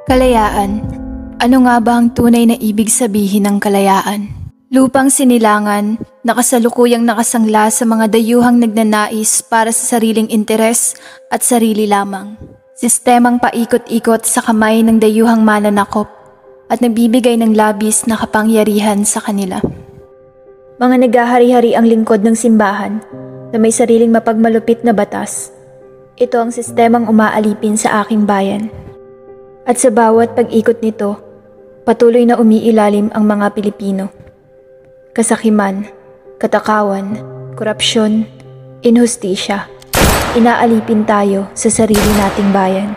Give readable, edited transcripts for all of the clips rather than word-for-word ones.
Kalayaan. Ano nga ba ang tunay na ibig sabihin ng kalayaan? Lupang sinilangan, nakasalukuyang nakasangla sa mga dayuhang nagnanais para sa sariling interes at sarili lamang. Sistemang paikot-ikot sa kamay ng dayuhang mananakop at nagbibigay ng labis na kapangyarihan sa kanila. Mga naghahari-hari ang lingkod ng simbahan na may sariling mapagmalupit na batas. Ito ang sistemang umaalipin sa aking bayan. At sa bawat pag-ikot nito, patuloy na umiilalim ang mga Pilipino. Kasakiman, katakawan, korupsyon, inhustisya. Inaalipin tayo sa sarili nating bayan.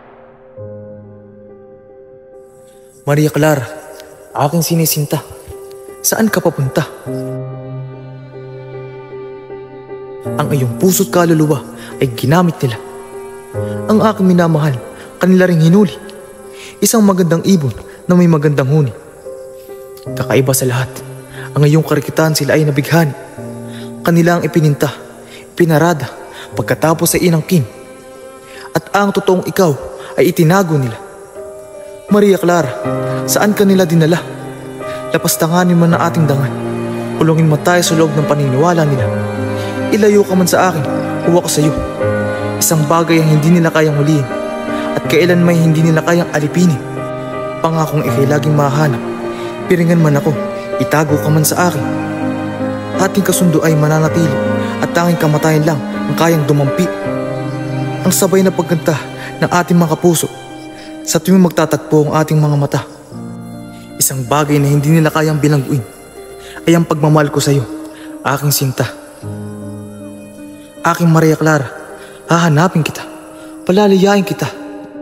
Maria Clara, aking sinisinta. Saan ka papunta? Ang iyong puso't kaluluwa ay ginamit nila. Ang aking minamahal, kanila ring hinuli. Isang magandang ibon na may magandang huni. Kakaiba sa lahat, ang iyong karikitan sila ay nabighani. Kanila ang ipininta, pinarada, pagkatapos ay inangkin. At ang totoong ikaw ay itinago nila. Maria Clara, saan ka nila dinala? Lapastanganin man na ating dangan. Kulungin mo tayo sa loob ng paniniwala nila. Ilayo ka man sa akin, huwa ko sa iyo. Isang bagay ang hindi nila kayang huliin at kailan may hindi nila kayang alipinin. Pangakong ikay laging mahanap. Piringan man ako, itago ka man sa akin. Ating kasundo ay mananatili at tanging kamatayan lang ang kayang dumampi. Ang sabay na pagkanta ng ating mga puso sa tuwing magtatagpo ang ating mga mata. Isang bagay na hindi nila kayang bilangguin ay ang pagmamahal ko sa iyo, aking sinta. Aking Maria Clara, hahanapin kita, palalayain kita.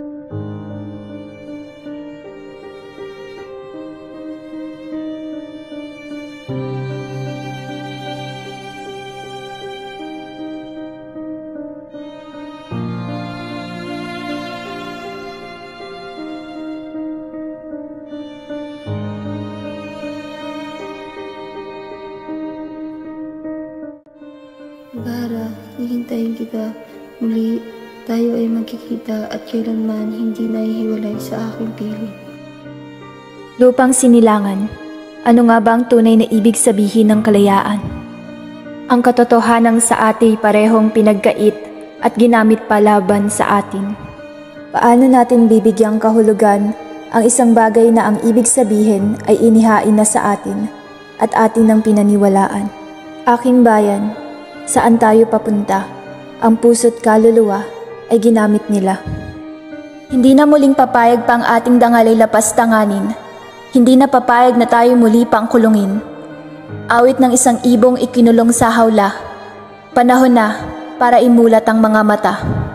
Bara, hihintayin kita. Muli, tayo ay magkikita at kailanman hindi nahihiwalay sa aking piling. Lupang sinilangan. Ano nga ba ang tunay na ibig sabihin ng kalayaan? Ang katotohanang sa atin parehong pinagkait at ginamit palaban sa atin. Paano natin bibigyang kahulugan ang isang bagay na ang ibig sabihin ay inihain na sa atin at atin ang pinaniwalaan? Aking bayan, saan tayo papunta? Ang puso't kaluluwa ay ginamit nila. Hindi na muling papayag pa ang ating dangal ay lapastanganin. Hindi na papayag na tayo muli pang kulungin. Awit ng isang ibong ikinulong sa hawla. Panahon na para imulat ang mga mata.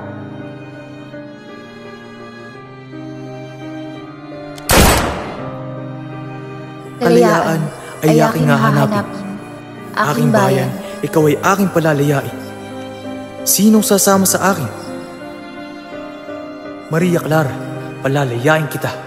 Kalayaan ay aking hahanapin. Aking bayan, ikaw ay aking palalayain. Sinong sasama sa akin? Maria Clara, palalayain kita.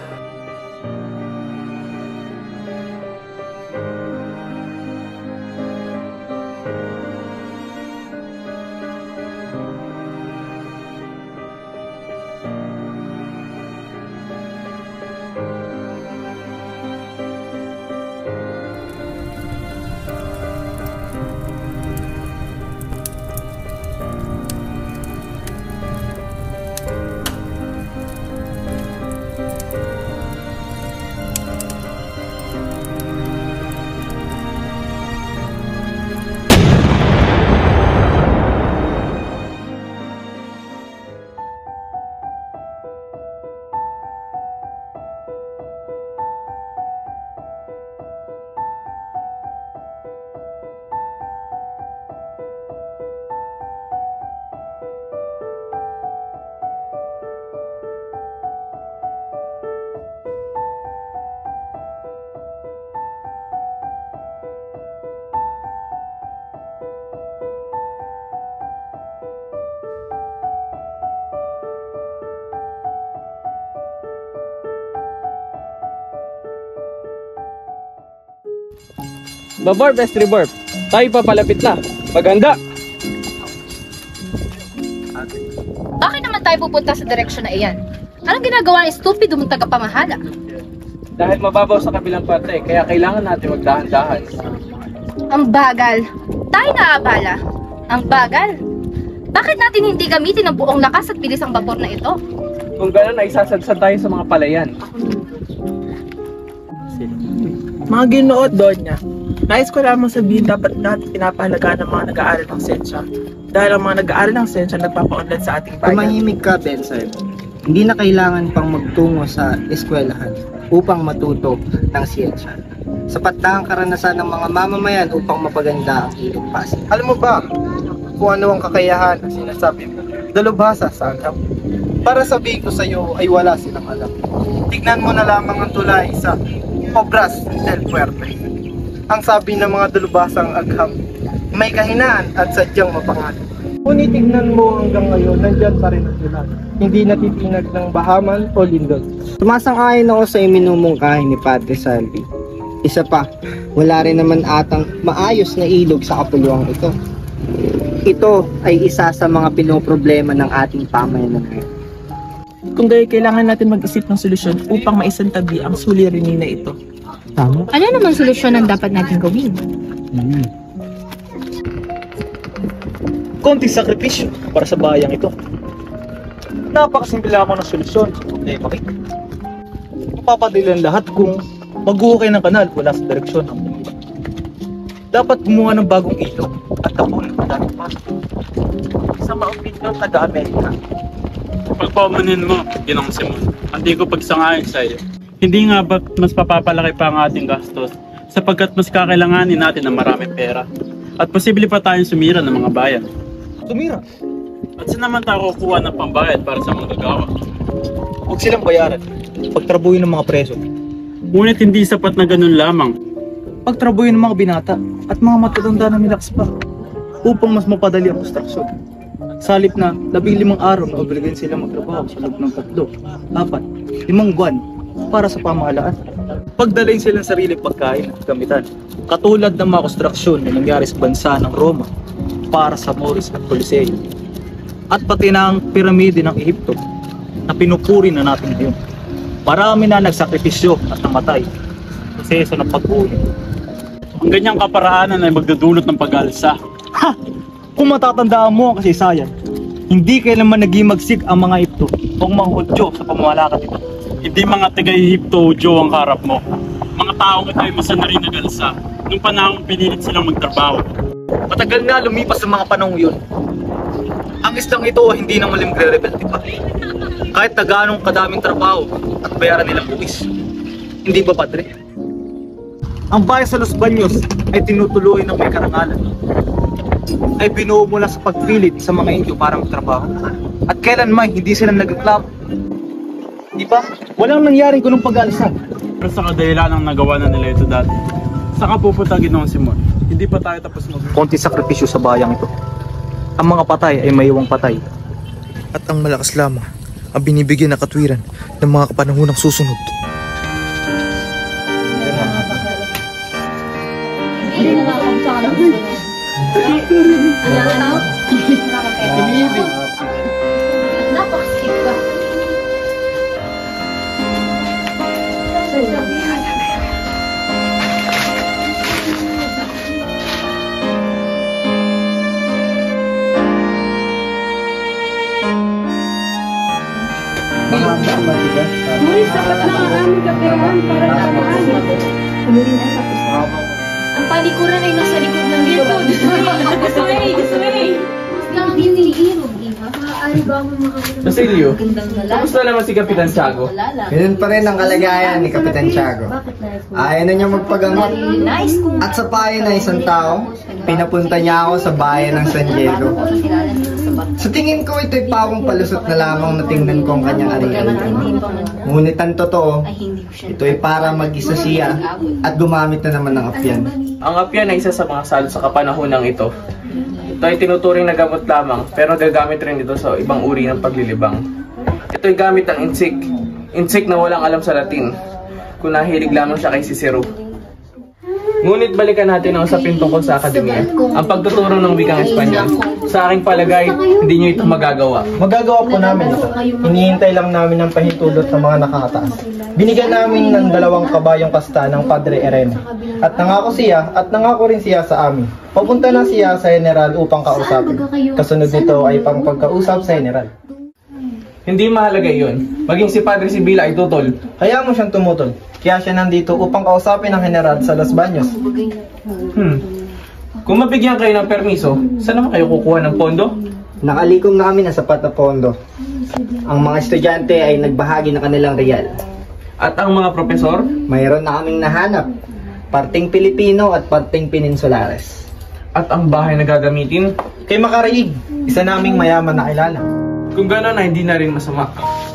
Baborb, estriborb. Tayo papalapit na. Maganda. Bakit naman tayo pupunta sa direksyon na iyan? Anong ginagawa ng stupido mong tagapamahala? Dahil mababaw sa kabilang parte, kaya kailangan natin magdahan-dahan. Ang bagal. Tayo naabala. Ang bagal. Bakit natin hindi gamitin ang buong lakas at bilis ang babor na ito? Kung gano'n ay sasadsa tayo sa mga palayan. Mga Ginoo, Donya, nais ko lamang sabihin dapat natin pinapahalagaan ng mga nag-aaral ng sensya. Dahil ang mga nag-aaral ng sensya nagpapaunlad sa ating bayan. Tumahimik ka, Benson. Hindi na kailangan pang magtungo sa eskwelahan upang matuto ng siyensya. Sapat na ang karanasan ng mga mamamayan upang mapaganda ang ilog Pasig. Alam mo ba kung ano ang kakayahan na sinasabi mo? Dalubhasa sa agham. Para sabihin ko sa iyo ay wala silang alam. Tignan mo na lamang ang tulay sa Obras del Fuerte. Ang sabi ng mga dalubhasang agham, may kahinaan at sadyang mapangalan. Ngunit tignan mo hanggang ngayon, nandyan pa rin ang tulay. Hindi natitinag ng bahaman o lindol. Tumasang-ayon ako sa iminumungkahi ni Padre Salvi. Isa pa, wala rin naman atang maayos na ilog sa kapuluang ito. Ito ay isa sa mga pinoproblema ng ating pamayanan ngayon. Kung gayon, kailangan natin mag-isip ng solusyon upang maisantabi ang suliranin na ito. Tama? Ano naman solusyon ang dapat natin gawin? Konting sakripisyo para sa bayang ito. Napakasimple lamang ng solusyon sa problema ko. Mapapadilan lahat kung maghuhukay ng kanal wala sa direksyon ng Manila. Dapat gumawa ng bagong ilog at tapunin ang dating paso. Sa maupit ng taga-Amerika. Pagpamanin mo, Ginong Simon, hindi ko pagsangayon sa iyo. Hindi nga ba mas papapalaki pa ang ating gastos sapagkat mas kakailanganin natin ng maraming pera at posible pa tayong sumira ng mga bayan. Tumira. At saan naman tayo kukuha ng pambayad para sa mga gagawa? Huwag silang bayaran. Pagtrabuhin ng mga preso. Ngunit hindi sapat na ganun lamang. Pagtrabuhin ng mga binata at mga matatanda na milaks pa upang mas mapadali ang konstruksyon. Sa halip na 15 araw na obligahin sila magtrabaho sa loob ng 3, 4, 5 buwan para sa pamahalaan. Pagdalain silang sariling pagkain at gamitan, katulad ng mga konstruksyon na nangyari sa bansa ng Roma para sa Moris at Coliseo, at pati na ang piramide ng Ehipto na pinupuri na natin ngayon. Marami na nagsakripisyo at namatay sa proseso ng pag-uwi. Ang ganyang kaparaanan ay magdudulot ng pag-alsa. Ha! Kung matatandaan mo ang kasaysayan, hindi kailanman naging-magsik ang mga Ehipto o mga Hudyo sa pamamalakat ito. Hindi mga taga-Ehipto o Diyo ang karap mo. Mga taong ito ay masana rin nag-alsa nung panahong pinilit silang magtrabaho. Matagal na lumipas sa mga panahon yun. Ang islang ito ay hindi na maling magre-rebelte pa. Kahit na ganong kadaming trabaho at bayaran nilang buwis. Hindi ba, Padre? Ang bayan sa Los Baños ay tinutuloy ng may karangalan. Ay binuo mula sa pagpilit sa mga Indio para magtrabaho. At kailanman hindi sila nagreklamo. Di ba? Walang nangyaring ganung pag-aalsa. Pero sa kadahilan ng nagawa na nila ito dati, saka pupunta Ginong Simon, hindi pa tayo tapos Konti sakripisyo sa bayang ito. Ang mga patay ay maiwang patay. At ang malakas lamang ang binibigyan ng katwiran ng mga kapanahonang susunod. Napakasip ka. Ngunit sapat na ang aming kaperahan para tamaan. Ang palikuran ay nasa likod ng dito. This way! Nang hinihirog, iha. Maaari ba mo makakita? Basilio, kamusta naman si Kapitan Tiago? Ganun pa rin ang kalagayan ni Kapitan Tiago. Ayaw na niya magpagamot. At sa payo na isang tao, pinapunta niya ako sa bayan ng San Diego. Sa tingin ko ito'y pawang palusot na lamang na tingnan ko ang kanyang ari-arian. Ngunit ang totoo, ito'y para mag-isa siya at gumamit na naman ng apyan. Ang apyan ay isa sa mga salo sa kapanahonang ito. Ito ay tinuturing na gamot lamang, pero gagamit rin ito sa ibang uri ng paglilibang. Ito ay gamit ng insik. Insik na walang alam sa Latin, kung nahilig lamang siya kay Cicero. Ngunit balikan natin ang usapin tungkol sa akademya. Ang pagtuturo ng wikang Espanyol. Sa aking palagay, hindi nyo ito magagawa. Magagawa po namin ito. Hinihintay lang namin ang pahintulot ng mga nakakataas. Binigyan namin ng 2 kabayong kasta ng Padre Erene. At nangako rin siya sa amin. Papunta na siya sa General upang kausapin. Kasunod nito ay pang pagkausap sa General. Hindi mahalaga iyon. Maging si Padre Sibila ay tutol. Kaya mo siyang tumutol. Kaya siya nandito upang kausapin ang General sa Los Baños. Kung mabigyan kayo ng permiso, saan naman kayo kukuha ng pondo? Nakalikom na kami ng sapat na pondo. Ang mga estudyante ay nagbahagi ng kanilang real. At ang mga profesor? Mayroon na kaming nahanap. Parting Pilipino at parting Peninsulares. At ang bahay na gagamitin? Kay Makaraig, isa naming mayaman na kilala. Kung gano'n ay hindi na rin masama.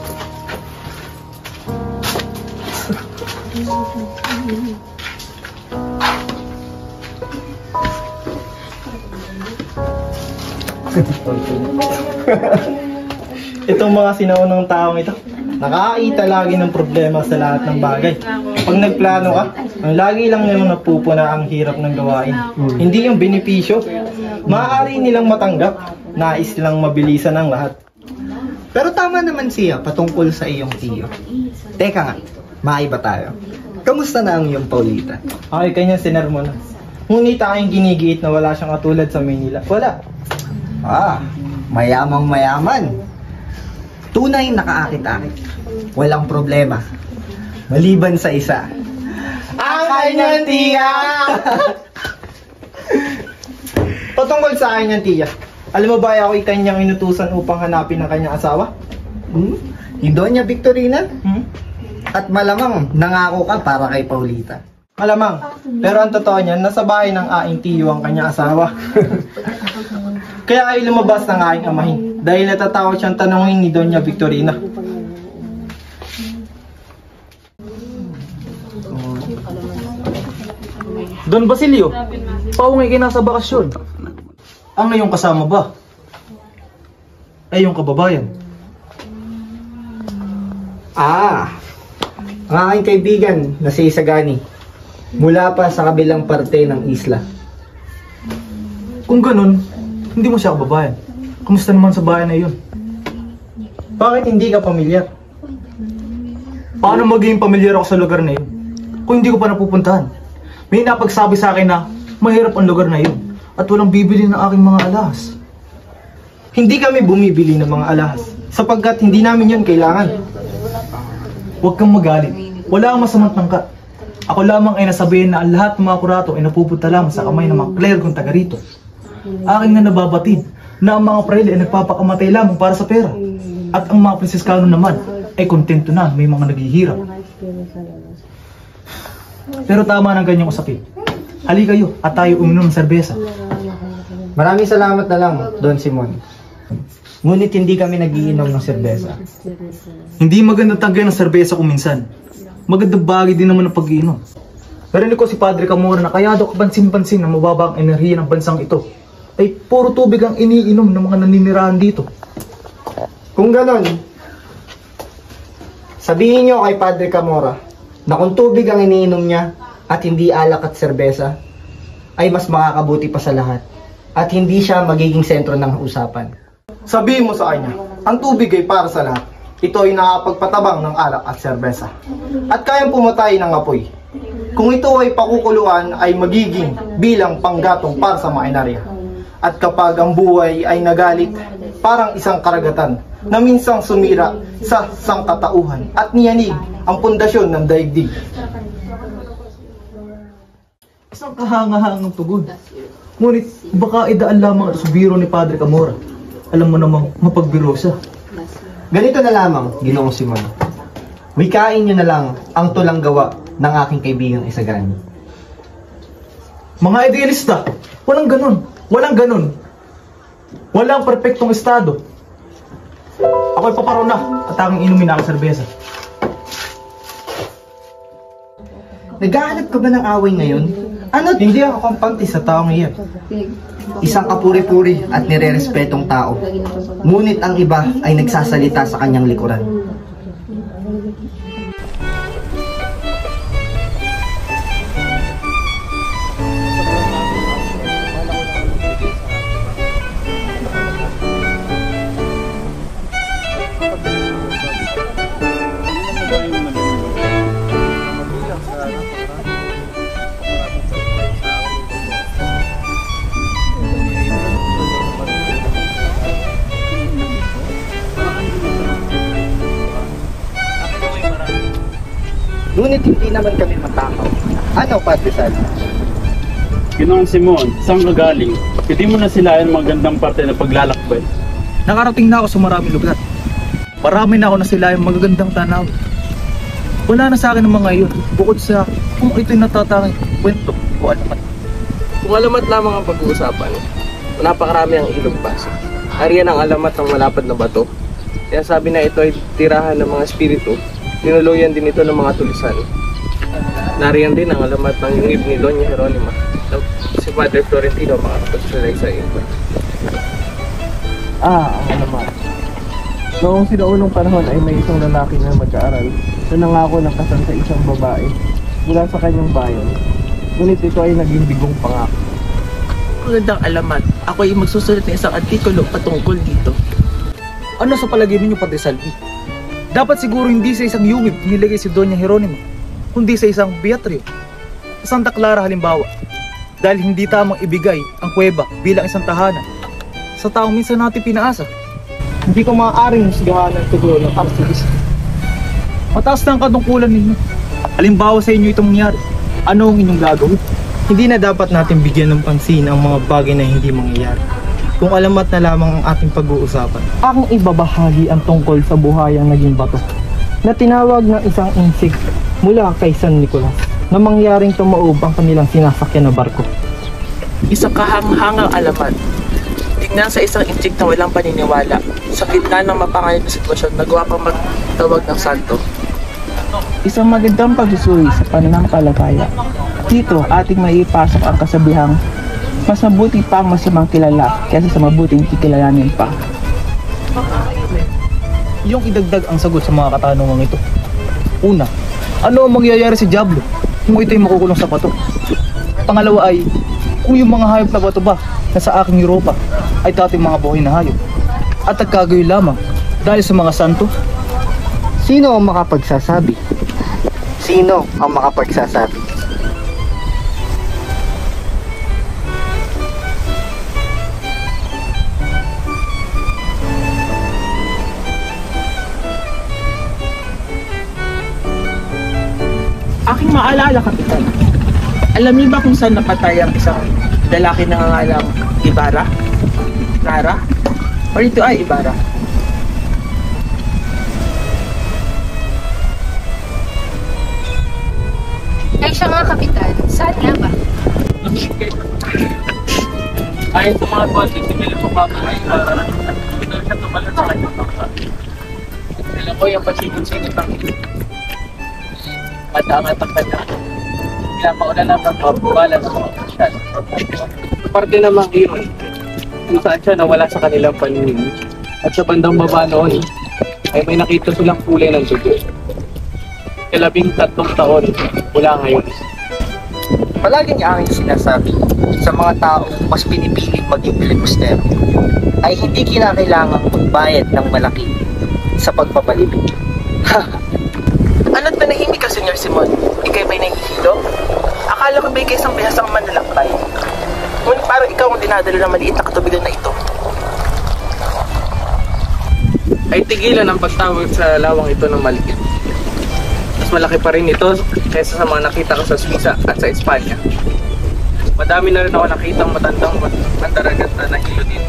Itong mga sinaunang taong ito, nakakita lagi ng problema sa lahat ng bagay. Pag nagplano ka, ang lagi lang nilang napupuna ang hirap ng gawain. Hindi yung benepisyo. Maaari nilang matanggap, nais lang mabilisan ang lahat. Pero tama naman siya patungkol sa iyong tiyo. Teka nga, maiba tayo. Kamusta na ang iyong Paulita? Ay, kanya sinermon na. Ngunit aking ginigiit na wala siyang katulad sa Manila. Wala. Mayamang mayaman. Tunay nakaakit-akit. Walang problema. Maliban sa isa. Ang kanyang tiya! Patungkol sa kanyang tiya, alam mo ba ako'y kanyang inutusan upang hanapin ang kanyang asawa? Yung Doña Victorina? At malamang nangako ka para kay Paulita. Malamang, pero ang totoo niyan, nasa bahay ng aing tiyo ang kanyang asawa. Kaya ay lumabas ng aking amahin dahil natatakot siyang tanongin ni Doña Victorina. Don Basilio, paungay kayo nasa bakasyon. Ang iyong kasama ba? Ay yung kababayan. Ang aking kaibigan na si Isagani. Mula pa sa kabilang parte ng isla. Kung ganun, hindi mo siya kababayan. Kumusta naman sa bayan na iyon? Bakit hindi ka pamilyar? Paano magiging pamilyar ako sa lugar na iyon kung hindi ko pa napupuntahan? May napagsabi sa akin na mahirap ang lugar na iyon at walang bibili ng aking mga alahas. Hindi kami bumibili ng mga alahas sapagkat hindi namin yun kailangan. Huwag kang magalit. Wala akong masamang tangka. Ako lamang ay nasabihin na ang lahat ng mga kurato ay napupunta lamang sa kamay ng mga klerikong taga rito. Aking na nababatid na ang mga praile ay nagpapakamatay lamang para sa pera. At ang mga prinsiskano naman ay kontento na may mga naghihirap. Pero tama ng ganyang usapin. Halika kayo at tayo uminom ng serbesa. Maraming salamat na lang, Don Simon. Ngunit hindi kami nagiinom ng serbesa. Hindi maganda tagay ng serbesa kung minsan. Magandang bagay din naman ang pag-iinom. Narinig ko si Padre Camora na kaya daw kapansin-pansin na mababa ang enerhiya ng bansang ito ay puro tubig ang iniinom ng mga naninirahan dito. Kung ganon, sabihin nyo kay Padre Camora na kung tubig ang iniinom niya at hindi alak at serbesa, ay mas makakabuti pa sa lahat at hindi siya magiging sentro ng usapan. Sabihin mo sa kanya, ang tubig ay para sa lahat. Ito ay nakapagpatabang ng alak at serbesa. At kayang pumatay ng apoy. Kung ito ay pakukuluan ay magiging bilang panggatong para sa makinarya. At kapag ang buhay ay nagalit, parang isang karagatan na minsang sumira sa sangkatauhan at niyanig ang pundasyon ng daigdig. Isang kahanga-hangang tugon. Ngunit baka idaan lamang ito sa biro ni Padre Camora. Alam mo namang mapagbiro siya. Ganito na lamang, Ginoong Simon. Wikain nyo na lang ang tulang gawa ng aking kaibigang Isagani. Mga idealista, walang ganun. Walang ganun. Walang perpektong estado. Ako'y paparo na at aking inumin na ang serbesa. Naghahanap ka ba ng away ngayon? Ano? Hindi ako kampante sa taong iyan. Isang kapuri-puri at nirerespetong tao. Ngunit ang iba ay nagsasalita sa kanyang likuran. Ngunit hindi naman kami matakaw. Ano, Padre Salvi? Ginoong Simon, saan ka galing? Hindi mo na sila yung magandang parte na paglalakbay. Nakarating na ako sa maraming lugar. Marami na ako nasilayang magagandang tanaw. Wala na sa akin ang mga iyon, bukod sa kung ito'y natatanging kwento o alamat. Kung alamat lamang ang pag-uusapan, napakarami ang ilog Pasig. Hariyan ang alamat ng malapad na bato. Kaya sabi na ito ay tirahan ng mga espiritu, tinuluyan din ito ng mga tulisan. Nariyan din ang alamat ng yungib ni Doña Jeronima, si Padre Florentino, mga kapagsalay sa iyo. Ang alamat. Noong sinaunong panahon ay may isang lalaki na mag-aaral na nangako ng kasal sa isang babae mula sa kanyang bayan. Ngunit ito ay naging bigong pangako. Magandang alamat, ako ay magsusulat ng isang artikulo patungkol dito. Ano sa palagay ninyo, Padre Salvi? Dapat siguro hindi sa isang yungib nilagay si Doña Jeronima, kundi sa isang Beatrio, sa Santa Clara halimbawa, dahil hindi tamang ibigay ang kuweba bilang isang tahanan sa taong minsan natin pinaasa. Hindi ko maaaring husgahan ang tugon ng artista. Mataas na ang katungkulan ninyo. Halimbawa sa inyo itong nangyari, ano ang inyong gagawin? Hindi na dapat natin bigyan ng pansin ang mga bagay na hindi mangyayari. Kung alamat na lamang ang ating pag-uusapan. Aking ibabahagi ang tungkol sa buhayang naging bato na tinawag ng isang insik mula kay San Nicolas na mangyaring tumaob ang kanilang sinasakyan na barko. Isang kahanghangang alamat. Tingnan sa isang inchik na walang paniniwala. Sa gitna ng mapanganib na sitwasyon, nagawa pang magtawag ng santo. Isang magandang pagsusuri sa pananampalataya. Dito, ating maipasok ang kasabihang mas mabuti pa ang masamang kilala kaysa sa mabuting kikilalanin pa. Iyong idagdag ang sagot sa mga katanungan ito. Una, ano ang mangyayari sa Diablo kung ito'y makukulong sa bato? Pangalawa ay, kung yung mga hayop na bato ba na sa aking Europa ay dating mga buhay na hayop at nagkagayon lamang dahil sa mga santo? Sino ang makapagsasabi? Sino ang makapagsasabi? Aking maalala, Kapitan. Alam niyo ba kung saan napatay ang isang lalaki na nangangalang Ibarra? Nara? O ito ay Ibarra? Ay siya nga, Kapitan. Saan nga ba? Ayon sa mga tuwal, sisimili mo pa ay Ibarra. Hindi siya tumalan sa kanyang bangsa. Sila ko yung pasigil-sigil ng matangat ang kanya. Kaya mauna lang ang pabala ng mga opisyal. Parte namang iyon, kung saan siya nawala sa kanilang paningin. At sa bandang baba noon, ay may nakita silang kulay ng dugo. 13 taon mula ngayon. Palagi niya ang sinasabi sa mga tao mas pinipiling maging filibustero ay hindi kinakailangang magbayad ng malaki sa pagpapalibig. Ano't manahimik ka, Senyor Simon? Ika'y ba'y nahihilo? Akala ko ba'y kaysang bihasang manlalakbay? Ngunit parang ikaw ang dinadalo ng maliit na katubigan na ito. Ay tigilan ang pagtawag sa lawang ito ng maliit. Mas malaki pa rin ito kaysa sa mga nakita ko sa Suiza at sa Espanya. Madami na rin ako nakitang matandang mandaragat na nahilo dito.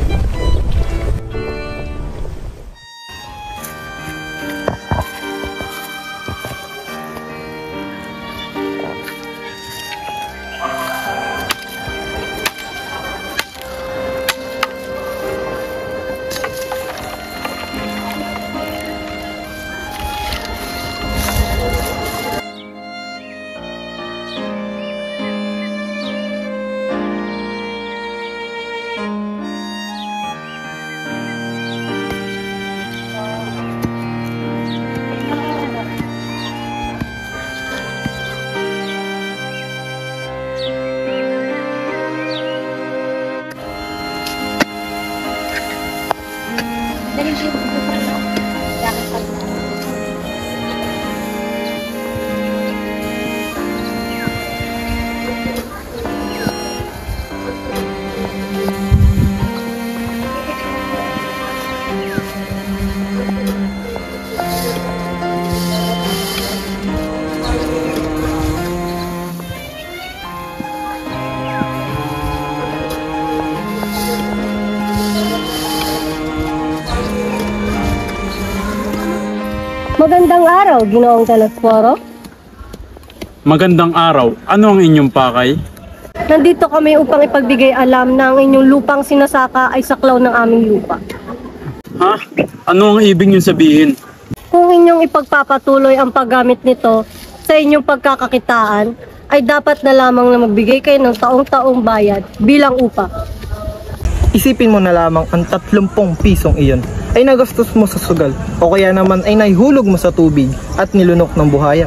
Magandang araw, Ginoong Telesforo. Magandang araw. Ano ang inyong pakay? Nandito kami upang ipagbigay alam na ang inyong lupang sinasaka ay saklaw ng aming lupa. Ha? Ano ang ibig niyong sabihin? Kung inyong ipagpapatuloy ang paggamit nito sa inyong pagkakakitaan, ay dapat na lamang na magbigay kayo ng taong-taong bayad bilang upa. Isipin mo na lamang ang 30 pisong iyon ay nagastos mo sa sugal o kaya naman ay nahihulog mo sa tubig at nilunok ng buhaya.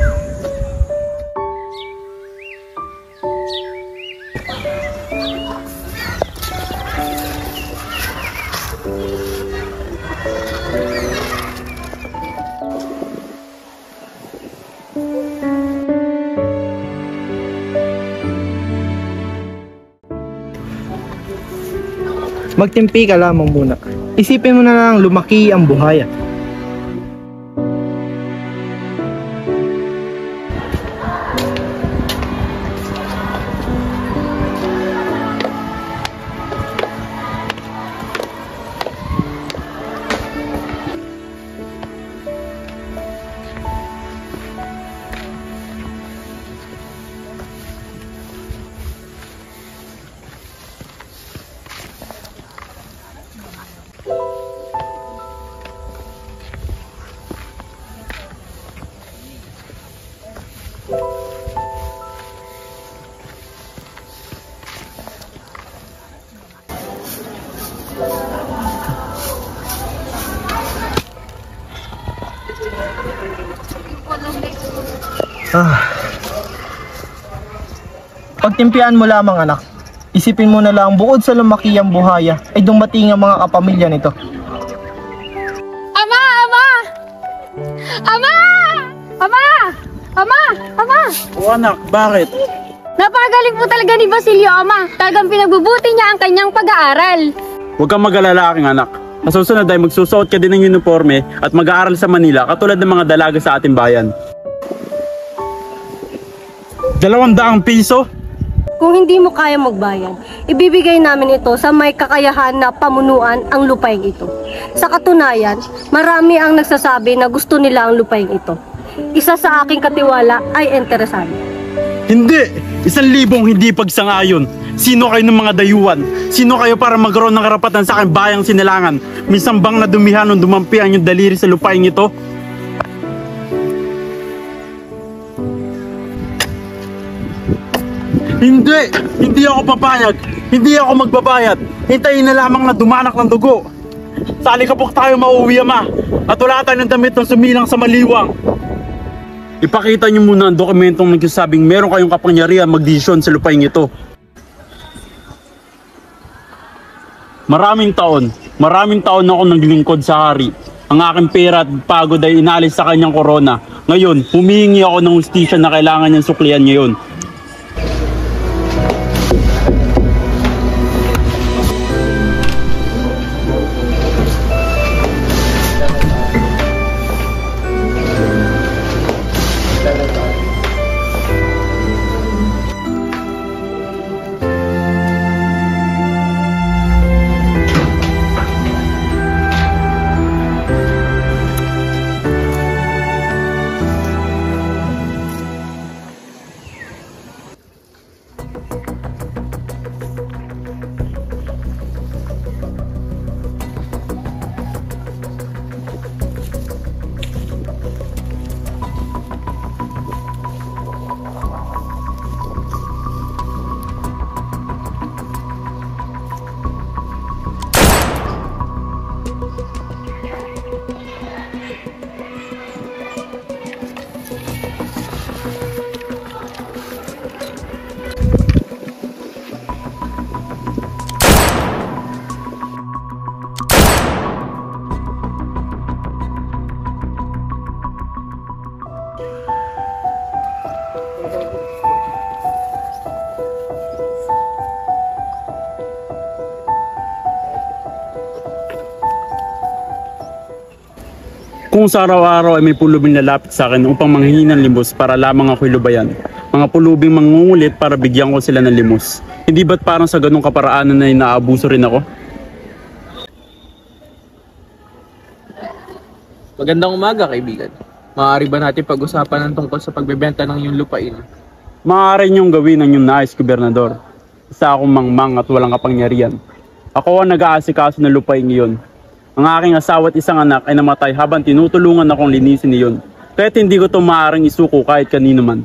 Magtimpi ka lamang muna. Isipin mo na lang lumaki ang buhaya. Pagtimpian mo lamang anak. Isipin mo na lang bukod sa lumaki ang buhaya ay dumating ang mga kapamilya nito. Ama! Ama! Ama! Ama! Ama! Ama! O anak, bakit? Napakagaling po talaga ni Basilio, Ama. Talagang pinagbubuti niya ang kanyang pag-aaral. Huwag kang mag-alala, aking anak. Sa susunod ay magsusuot ka din ng uniforme at mag-aaral sa Manila katulad ng mga dalaga sa ating bayan. 200 piso? Kung hindi mo kaya magbayad, ibibigay namin ito sa may kakayahan na pamunuan ang lupaing ito. Sa katunayan, marami ang nagsasabi na gusto nila ang lupaing ito. Isa sa aking katiwala ay interesado. Hindi! 1,000 hindi pagsangayon. Sino kayo ng mga dayuhan? Sino kayo para magkaroon ng karapatan sa aking bayang Sinilangan? Minsan bang nadumihan o dumampian yung daliri sa lupaing ito? Hindi! Hindi ako papayag! Hindi ako magbabayad! Hintayin na lamang na dumanak ng dugo! Sa alikabok tayo mauwi, Ama! At wala tayo ng damit ng sumilang sa maliwang! Ipakita niyo muna ang dokumentong nagsasabing meron kayong kapangyarihan magdesisyon sa lupaing ito. Maraming taon ako naglingkod sa hari. Ang aking pera at pagod ay inalis sa kanyang korona. Ngayon, humihingi ako ng hustisya na kailangan niyang suklian ngayon. Kung sa araw-araw ay may pulubing lalapit sa akin upang manghingi ng limos para lamang ako'y lubayan. Mga pulubing mangungulit para bigyan ko sila ng limos. Hindi ba't parang sa ganung kaparaanan na inaabuso rin ako? Magandang umaga, kaibigan. Maaari ba natin pag-usapan ng tungkol sa pagbebenta ng iyong lupain? Maaari niyong gawin ang iyong nais, Gobernador. Isa akong mangmang at walang kapangyarihan. Ako ang nag-aasikaso ng lupain iyon. Ang aking asawa at isang anak ay namatay habang tinutulungan akong linisin iyon. Kaya't hindi ko ito maaaring isuko kahit kanino man.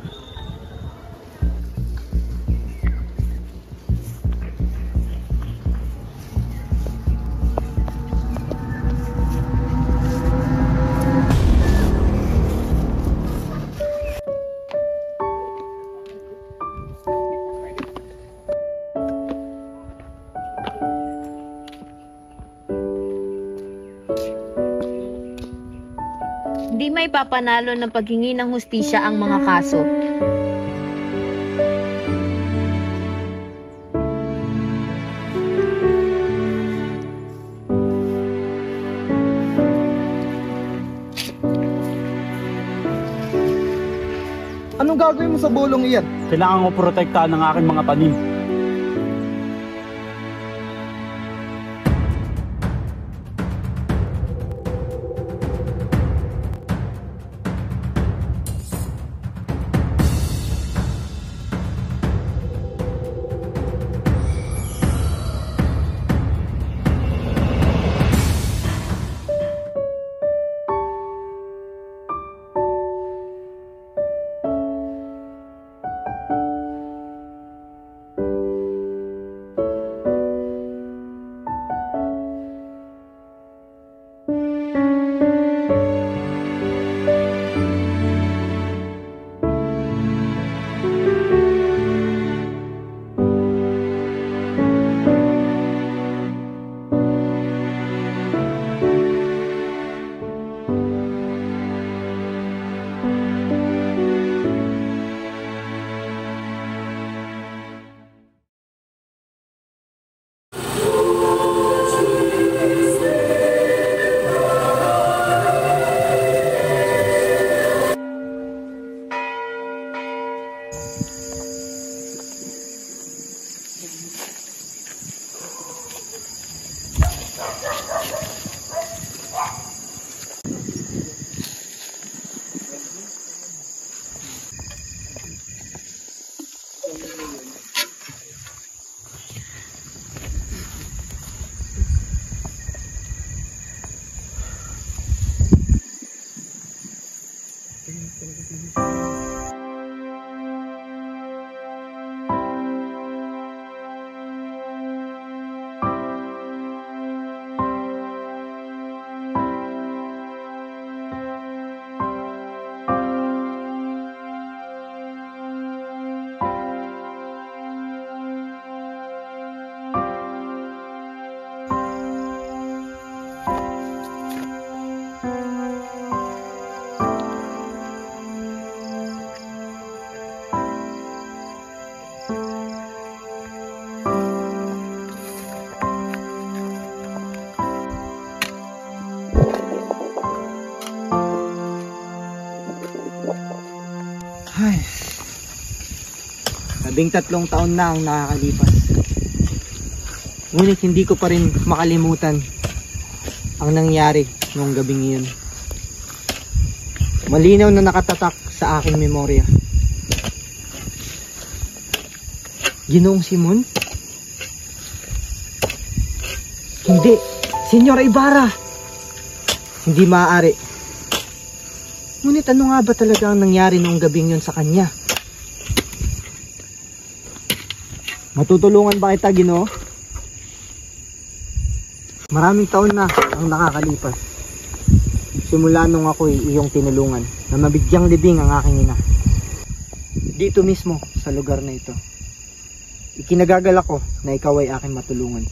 Hindi may papanalo ng paghingi ng hustisya ang mga kaso. Anong gagawin mo sa bolong iyan? Kailangan ko protektahan ng aking mga tanim. Ay, 13 taon na ang nakakalipas. Ngunit hindi ko pa rin makalimutan ang nangyari noong gabing iyon. Malinaw na nakatatak sa aking memorya. Ginoong Simon? Hindi, Senyora Ibarra! Hindi maaari. Ngunit ano nga ba talaga ang nangyari noong gabing yun sa kanya? Matutulungan ba kita, Ginoo? Maraming taon na ang nakakalipas. Simula nung ako'y iyong tinulungan na mabigyang libing ang aking ina. Dito mismo sa lugar na ito. Ikinagagalak ko na ikaw ay aking matulungan.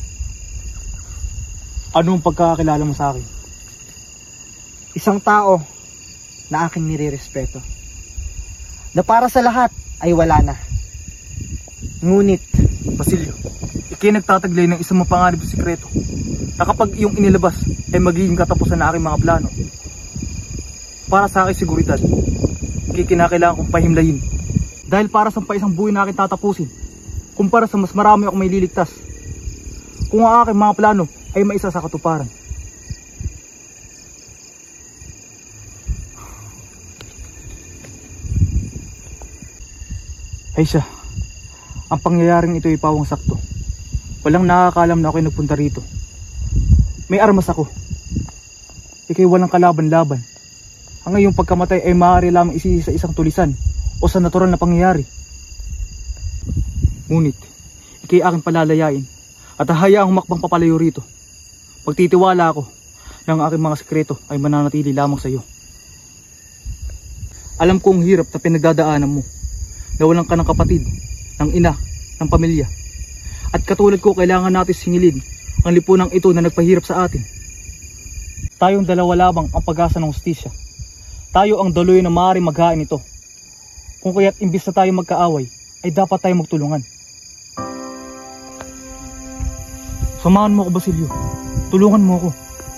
Anong pagkakakilala mo sa akin? Isang tao na aking nirerespeto. Na para sa lahat ay wala na. Ngunit, Basilio, ikay nagtataglay ng isang mapanganib na sikreto na kapag iyong inilabas ay magiging katapusan na aking mga plano. Para sa aking seguridad, ikay kinakailangan kong pahimlayin. Dahil para sa isang buhay na aking tatapusin, kumpara sa mas marami akong may liligtas. Kung ang aking mga plano ay maisa sa katuparan. Ay siya, ang pangyayaring ito ay pawang sakto. Walang nakakaalam na ako'y nagpunta rito. May armas ako. Ika'y walang kalaban-laban. Ang iyong pagkamatay ay maaari lamang isisi sa isang tulisan o sa natural na pangyayari. Ngunit, ika'y aking palalayain at hahayaang makbang papalayo rito. Magtitiwala ako na ang aking mga sekreto ay mananatili lamang sa iyo. Alam kong hirap na pinagdadaanan mo. Nawalan ka ng kapatid, ng ina, ng pamilya. At katulad ko, kailangan natin singilin ang lipunang ito na nagpahirap sa atin. Tayong dalawa lamang ang pag-asa ng hustisya. Tayo ang daloy na maaaring maghain ito. Kung kaya't imbis na tayo magkaaway, ay dapat tayo magtulungan. Samahan mo ako, Basilio. Tulungan mo ako.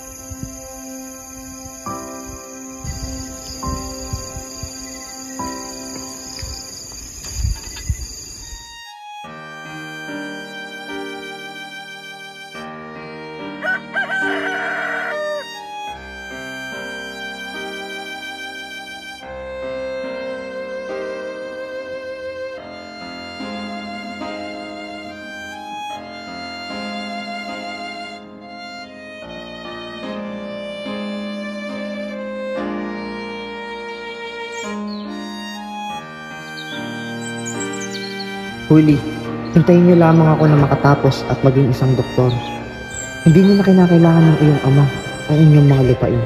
Huli, hintayin niyo lamang ako na makatapos at maging isang doktor. Hindi niyo na kinakailangan ng iyong ama ang inyong mga lupain.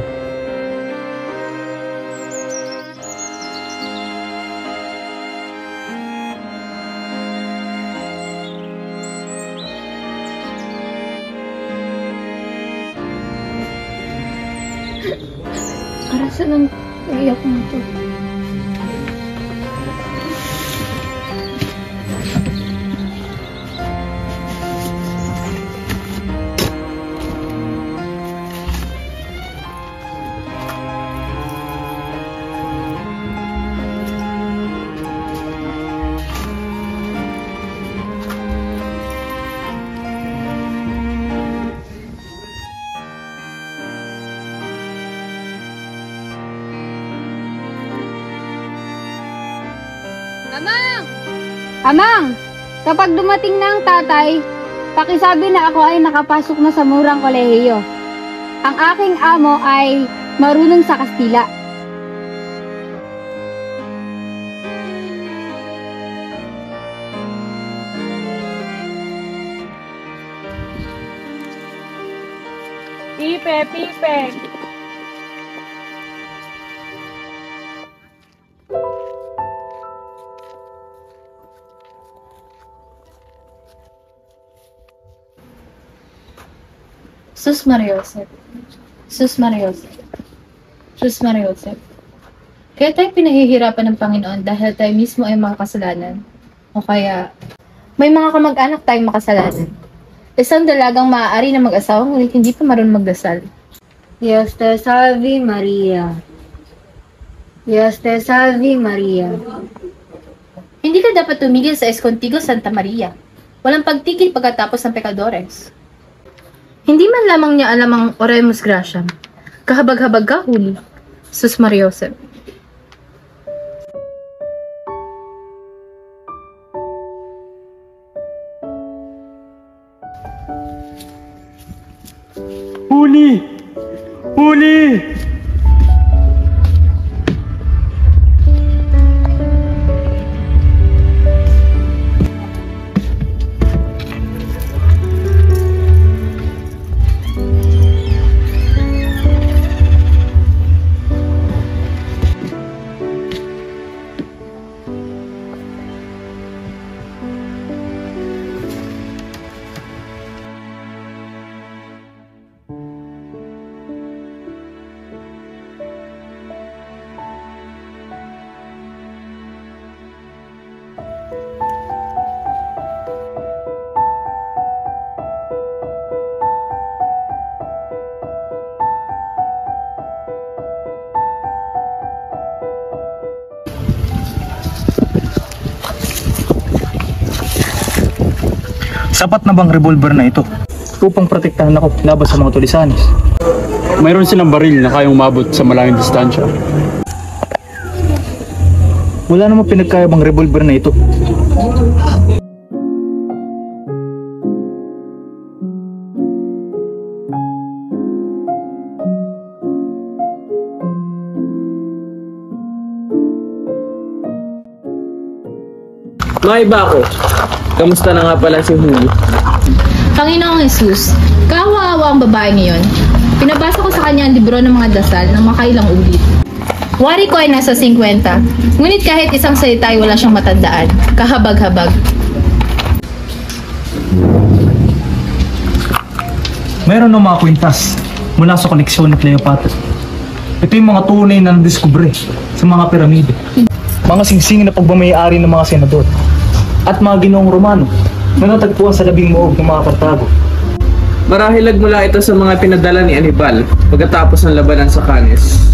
Para saan ang naiyak mo ito? Amang! Amang! Kapag dumating na ang tatay, pakisabi na ako ay nakapasok na sa murang kolehiyo. Ang aking amo ay marunong sa Kastila. Pipe, Pipe! Sus Mariosep. Sus Mariosep. Sus Mariosep. Kaya tayo pinahihirapan ng Panginoon dahil tayo mismo ay makakasalanan. O kaya, may mga kamag-anak tayong makasalanan. Isang dalagang maaari na mag-asawa ngunit hindi pa marunong magdasal. Dios te salve Maria. Dios te salve Maria. Hindi ka dapat tumigil sa Escontigo Santa Maria. Walang pagtigil pagkatapos ng pekadores. Hindi man lamang niya alam ang Oremus Gratiam. Kahabag-habag ka, huli. Sus Mariosep. Huli! Huli! Sapat na bang revolver na ito upang protektahan ako laban sa mga tulisanes? Mayroon silang baril na kayang umabot sa malayong distansya. Wala namang pinagkaya bang revolver na ito Mga iba ako, kamusta na nga pala si Huli? Panginoong Jesus, kawawa ang babae ngayon. Pinabasa ko sa kanya ang libro ng mga dasal ng makailang ulit. Wari ko ay nasa 50, ngunit kahit isang salita ay wala siyang matandaan. Kahabag-habag. Mayroon ng mga kwintas mula sa koleksyon ni Cleopatra. Ito yung mga tunay na nadiskubre sa mga piramide. Mga singsing na pagmamayari ng mga senador at mga ginoong Romano na natagpuan sa labing moog ng mga Kartago. Marahil nagmula ito sa mga pinadala ni Hannibal pagkatapos ng labanan sa Cannes.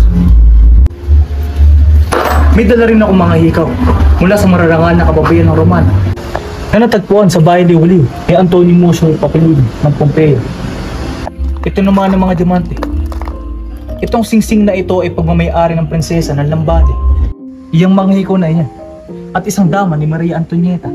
May dala rin akong mga hikaw mula sa mararangal na kababayan ng Romano na natagpuan sa bahay ni Julio ni Antonio Musio Papilio ng Pompeyo. Ito naman ang mga diamante. Itong singsing na ito ay pagmamayari ng prinsesa ng Lombardy. Iyang mga hikaw na iyan at isang dama ni Maria Antonieta.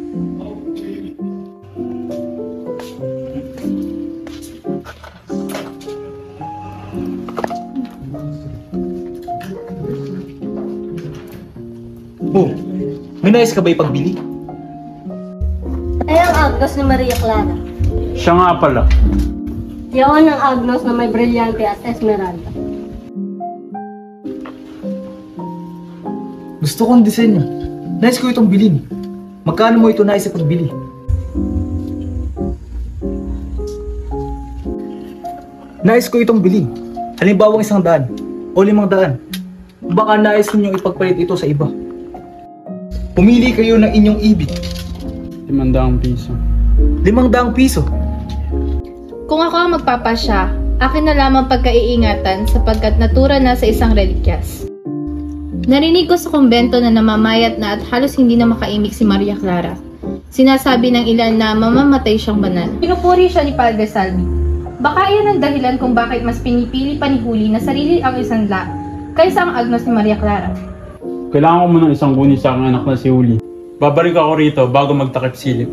Oh, may nais ka ba ipagbili? Ay ang agnos ni Maria Clara. Siya nga pala. Yawan ang agnos na may brilyante at esmeralda. Gusto kong disenyo. Nais ko itong bilhin. Magkano mo ito nais ipagbili? Nais ko itong bilhin. Halimbawang 100 o 500. Baka nais ninyong ipagpalit ito sa iba. Pumili kayo ng inyong ibig. 500 piso. 500 piso? Kung ako ang magpapasya, akin na lamang pagkaiingatan sapagkat natura na sa isang relikyas. Narinig ko sa kumbento na namamayat na at halos hindi na makaimik si Maria Clara. Sinasabi ng ilan na mamamatay siyang banal. Pinupuri siya ni Padre Salvi. Baka iyan ang dahilan kung bakit mas pinipili pa ni Huli na sarili ang isanla kaysa ang agnos ni Maria Clara. Kailangan ko mo ng isang guni sa aking anak na si Huli. Babalik ako rito bago magtakip silip.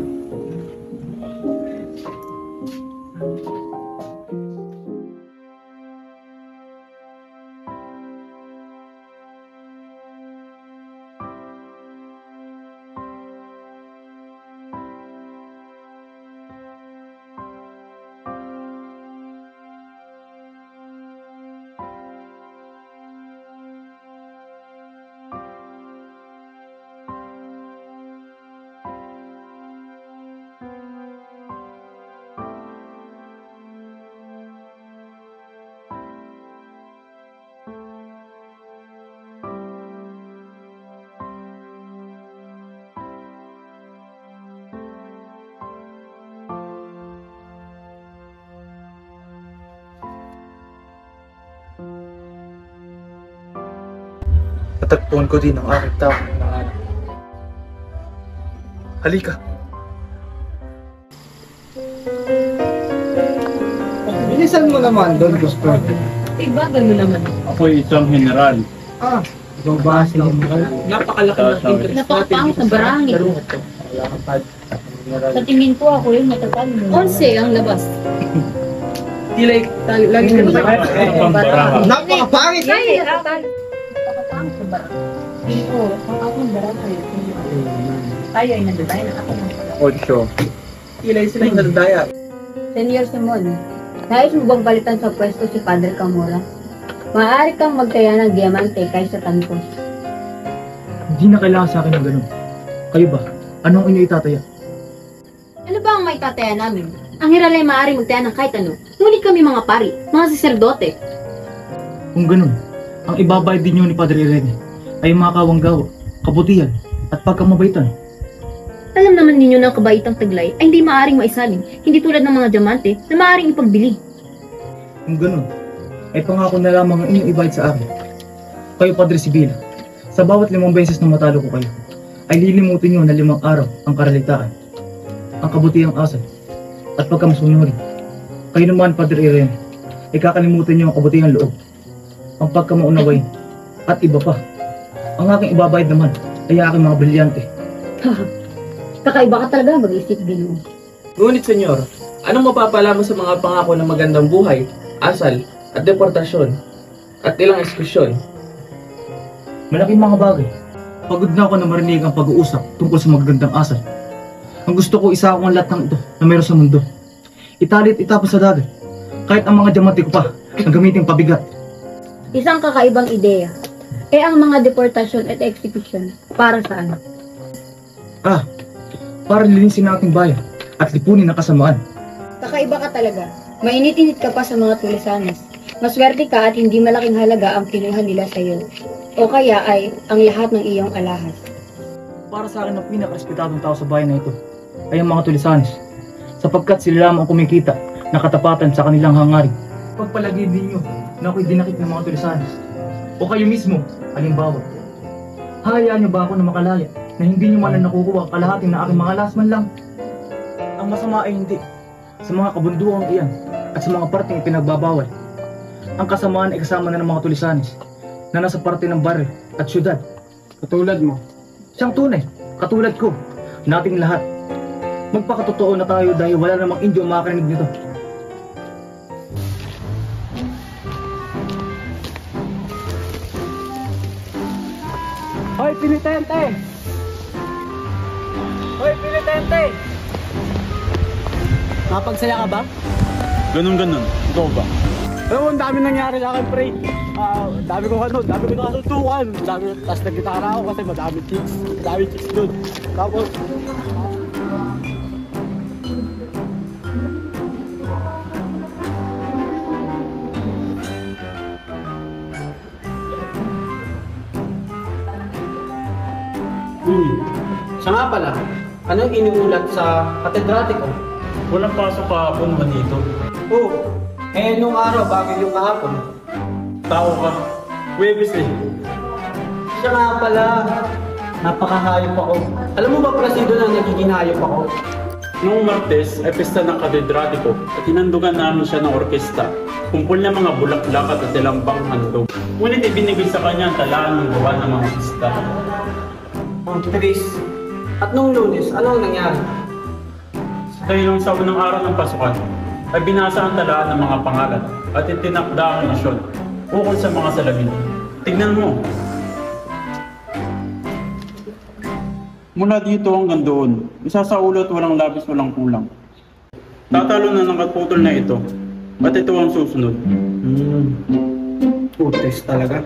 Natagpuan ko din ang aking tao na anak. Halika. Bilisan mo naman, Don Gusto. Ibagal mo naman. Ako'y isang general. Ah, ikaw ba si General? Napakalaki ng interest natin. Napakapangit na barangay. Sa tingin ko ako yung matatalo. 11 ang labas. Lagi ka naman. Napakapangit! Tayo ay nandadaya na ako ng Ocho. Ilay sila yung nadadaya. Senyor Simon, nais mo bang palitan sa pwesto si Padre Camora? Maaari kang magtaya ng diamante kaysa tangkos. Hindi na kailangan sa akin ng ganun. Kayo ba? Anong inyo itataya? Ano ba ang may tataya namin? Ang hiral ay maaari magtaya ng kahit ano. Ngunit kami mga pari, mga saserdote. Kung ganun, ang ibabayad din nyo ni Padre Irene ay mga kawanggawa, kabutihan, at pagkamabaitan. Alam naman ninyo na ang kabaitang taglay ay hindi maaaring maisalin, hindi tulad ng mga diamante na maaaring ipagbili. Kung ganun, ay pangako na lamang ang inyong ibayad sa akin. Kayo, Padre Sibila, sa bawat 5 beses na matalo ko kayo, ay lilimutin nyo na 5 araw ang karalitaan, ang kabutihang asal, at pagkamasunurin. Kayo naman, Padre Irene, ay kakalimutan nyo ang kabutihang loob, ang pagkamaunawain, at iba pa. Ang aking ibabayad naman ay aking mga brilyante. Kakaiba ka talaga mag-isip, Ginoo. Ngunit senyor, anong mapapala mo sa mga pangako ng magandang buhay, asal, at deportasyon, at ilang ekskursyon? Malaking mga bagay. Pagod na ako na marinig ang pag-uusap tungkol sa magagandang asal. Ang gusto ko isa akong lahat ng ito na meron sa mundo. Itali at itapon sa dagat. Kahit ang mga diamante ko pa, ang gamitin pabigat. Isang kakaibang ideya. Ang mga deportasyon at execution, para saan? Para linisin ang ating bayan at lipunin ang kasamaan. Kakaiba ka talaga. Mainit-init ka pa sa mga tulisanes. Maswerte ka at hindi malaking halaga ang kinuha nila sa iyo. O kaya ay ang lahat ng iyong alahas. Para sa akin ang pinaka-respetadong tao sa bayan na ito ay ang mga tulisanes, sapagkat sila lamang ang kumikita na katapatan sa kanilang hangarin. Pagpalagay ninyo na ako'y dinakip ng mga tulisanes, o kayo mismo, halimbawa, hayaan niyo ba ako na makalaya na hindi niyo man lang nakukuha kalahating na aking mga lasman lang? Ang masama ay hindi sa mga kabunduang iyan at sa mga parteng pinagbabawal. Ang kasamaan ay kasama na ng mga tulisanes na nasa parte ng baryo at syudad. Katulad mo. Siyang tunay, katulad ko, nating lahat. Magpakatotoo na tayo dahil wala namang Indio makakarinig nito. Hoy, Pilitente! Hoy, Pilitente! Napagsaya ka ba? Ganun. Ikaw ba? Alam mo, ang dami nangyari sa akin, pre. Dami ko nakasuntukan. Tapos nagkitara ako kasi madami chicks dun. Tapos, Siya nga pala, anong iniulat sa katedratiko? Walang pasok kahapon ba dito? Nung araw bago yung kahapon. Tao ka. Huwebes eh. Siya nga pala, napakahayop ako. Alam mo ba, Placido, na nagiging hayop ako? Noong Martes ay pesta ng katedratiko at hinandugan namin siya ng orkesta. Kumpul na mga bulaklak at ilang pang handog. Ngunit ibinigay sa kanya ang talaan ng gawa ng mga pista. Tris, at nung Lunes, ano ang nangyari? Dahil sa unang araw ng pasukan, ay binasa ang talaan ng mga pangalan at itinakda ang misyon ukol sa mga salamin. Tignan mo. Mula dito hanggang doon, isa sa ulo at walang labis, walang kulang. Tatalo na ng katputol na ito at ito ang susunod. Putres talaga.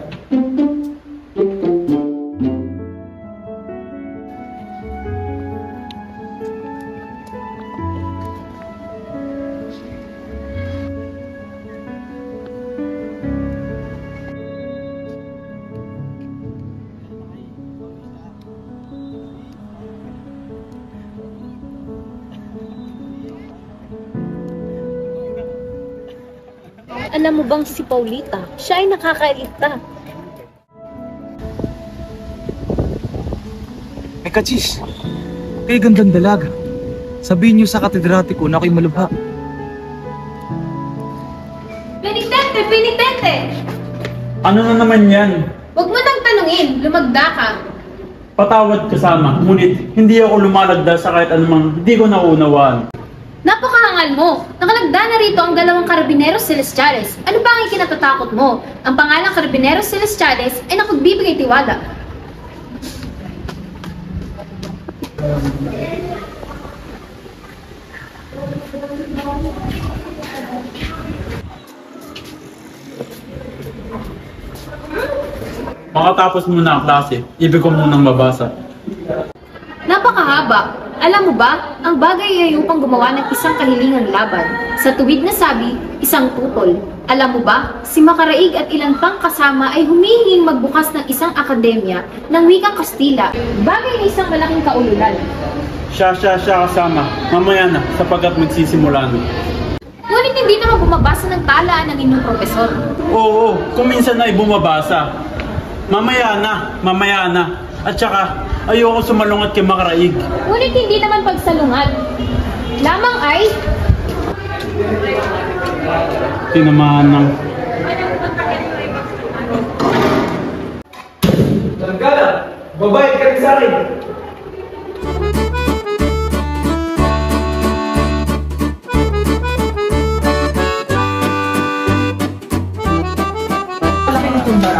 Alam mo bang si Paulita, siya ay nakakailita. Kachis, kay gandang dalaga. Sabihin niyo sa katedratiko na ako'y malubha. Penitente! Ano na naman yan? Huwag mo nang tanungin, lumagda ka. Patawad kasama, ngunit hindi ako lumalagda sa kahit anumang hindi ko naunawaan. Napakahangal mo! Nakalagda na rito ang dalawang Carabineros Celestiales. Ano ba ang ikinatatakot mo? Ang pangalang Carabineros Celestiales ay nakagbibigay tiwala. Makatapos muna ang klase, ibig ko munang mabasa. Napakahaba. Alam mo ba, ang bagay ay upang gumawa ng isang kahilingang laban. Sa tuwid na sabi, isang tutol. Alam mo ba, si Macaraig at ilan pang kasama ay humihinging magbukas ng isang akademya ng wikang Kastila. Bagay na isang malaking kaululan. Siya kasama. Mamaya na, sapagkat magsisimula na. Ngunit hindi naman bumabasa ng talaan ng inyong profesor. Oo, kung minsan ay bumabasa. Mamaya na. At saka, ayoko sumalungat kay Macaraig. Ngunit hindi naman pagsalungat. Lamang ay... Tinamaan ng... Talagala! Babayad ka rin sa akin!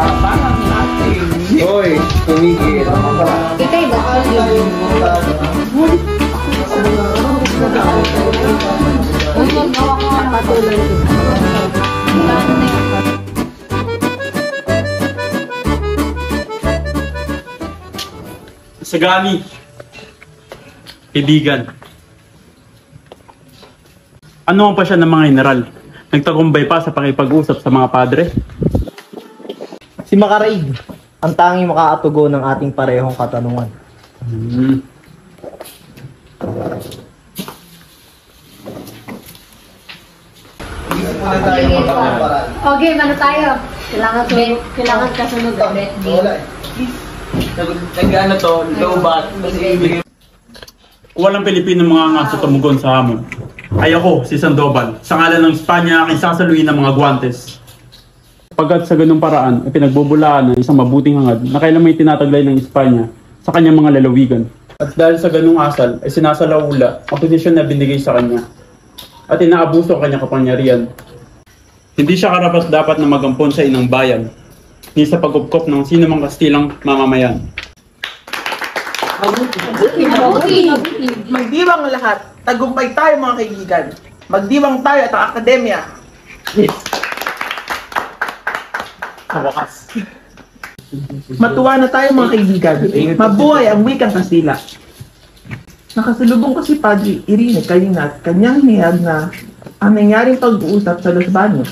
parang natin. Hoy, tumigil. Ikay ba? Sagani, kaibigan. Ano pa siya ng mga general? Nagtagumpay pa sa pakipag-usap sa mga padre? Si Makaraig, ang tanging makakatugon ng ating parehong katanungan. Okay, ano tayo? Kailangan kasunod ulit. Nag-ano to, low bat. Walang Pilipino mga ngaso tumugon sa hamon. Ay ako, si Sandoval, sa ngalan ng Espanya aking sasaluhin ng mga guantes. Pagkat sa ganung paraan, ay pinagbubulaan ng isang mabuting hangad na kailan may tinataglay ng Espanya sa kanyang mga lalawigan. At dahil sa ganung asal, ay sinasalaula ang posisyon na binigay sa kanya at inaabuso ang kanyang kapangyarihan. Hindi siya karapat-dapat na magampon sa inang bayan, ni sa pagkupkop ng sino mang Kastilang mamamayan. Magdiwang lahat. Tagumpay tayo mga kaibigan. Magdiwang tayo at ang akademya. Sa wakas. Matuwa na tayo mga kaibigan. Mabuhay ang wikang Kastila. Nakasalubong ko si Padre Irene Kalingat, kanyang niyag na ang nangyaring pag-uusap sa Los Baños.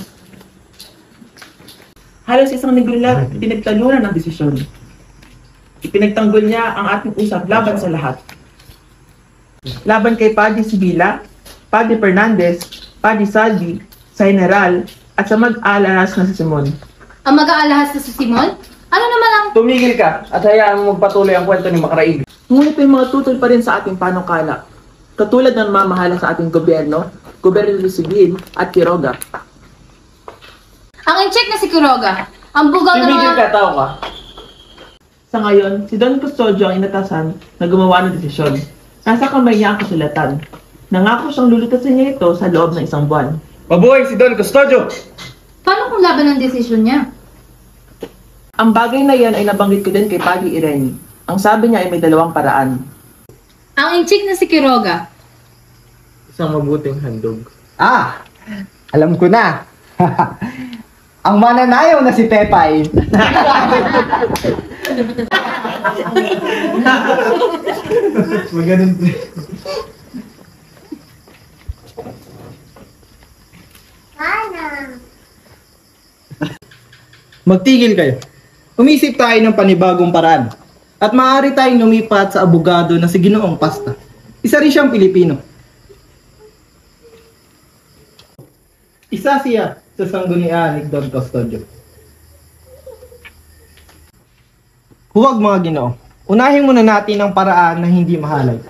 Halos isang linggo nila pinagtalunan ng desisyon. Ipinagtanggol niya ang ating usap laban sa lahat. Laban kay Padre Sibila, Padre Fernandez, Padre Salvi, sa General, at sa mag-aalahas na si Simon. Ang mag-aalahas na si Simon? Ano naman ang... Tumigil ka at hayaan mo magpatuloy ang kwento ni Makaraig. Ngunit may mga tutol pa rin sa ating panukala, katulad ng mamahala sa ating gobyerno, gobyerno sibil at Quiroga. Ang in-check na si Quiroga. Ang bugaw na Tumigil mga... ka, tao ka. Sa ngayon, si Don Custodio ang inatasan na gumawa ng desisyon. Nasa kamay niya ang kasulatan. Nangako siyang lulutasin niya ito sa loob ng 1 buwan. Mabuhay si Don Custodio! Paano kung laban ang desisyon niya? Ang bagay na yan ay nabanggit ko din kay Padre Irene. Ang sabi niya ay may 2 paraan. Ang in-check na si Quiroga. Isang mabuting handog. Ah! Alam ko na! Ang mananayaw na si Pepay! Maganon. Magtigil kayo. Umisip tayo ng panibagong paraan. At maaari tayong lumipat sa abogado na si Ginoong Pasta. Isa rin siyang Pilipino. Isa siya sa sanggunian ni Don Custodio. Huwag mga Ginoo. Unahin muna natin ang paraan na hindi mahalay.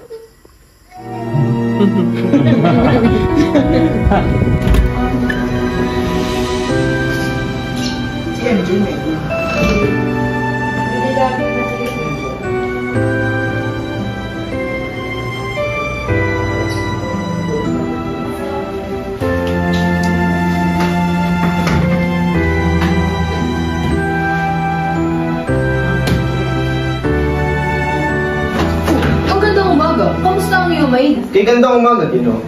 Kamusta ang iyong maid? Kay gandang umaga, Ginoo.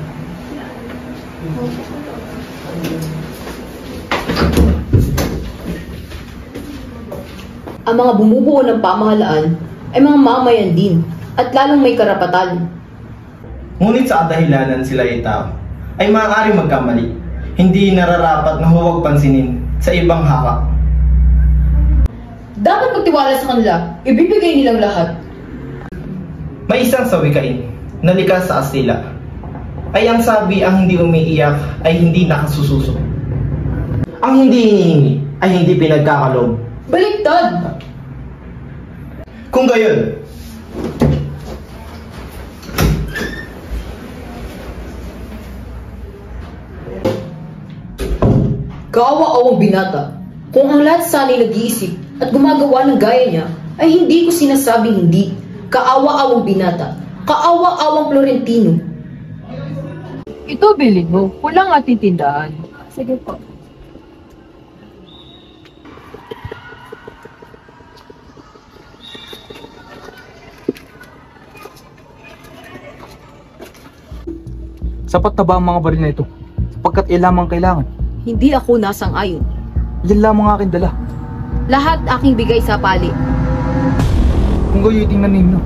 Ang mga bumubuo ng pamahalaan ay mga mamayan din at lalong may karapatan. Ngunit sa dahilanan sila ay tao, ay maaaring magkamali. Hindi nararapat na huwag pansinin sa ibang haka. Dapat magtiwala sa kanila, ibibigay nilang lahat. May isang sawikain na likas sa Astila. Ay ang sabi ang hindi umiiyak ay hindi nakasususo. Ang hindi hinihingi ay hindi pinagkakalob. Baliktad! Kung gayon, kaawa-awang binata. Kung ang lahat sana'y nag-iisip at gumagawa ng gaya niya, ay hindi ko sinasabing hindi. Kaawa-awang binata. Kaawa-awang Florentino. Ito bilhin mo. Kulang ating tindahan. Sige po. Sapat na ba ang mga baril na ito? Sapagkat ilan lamang kailangan. Hindi ako nasang-ayon. Yan lamang aking dala. Lahat aking bigay sa pali. Kung gayo'y tingnan ninyo.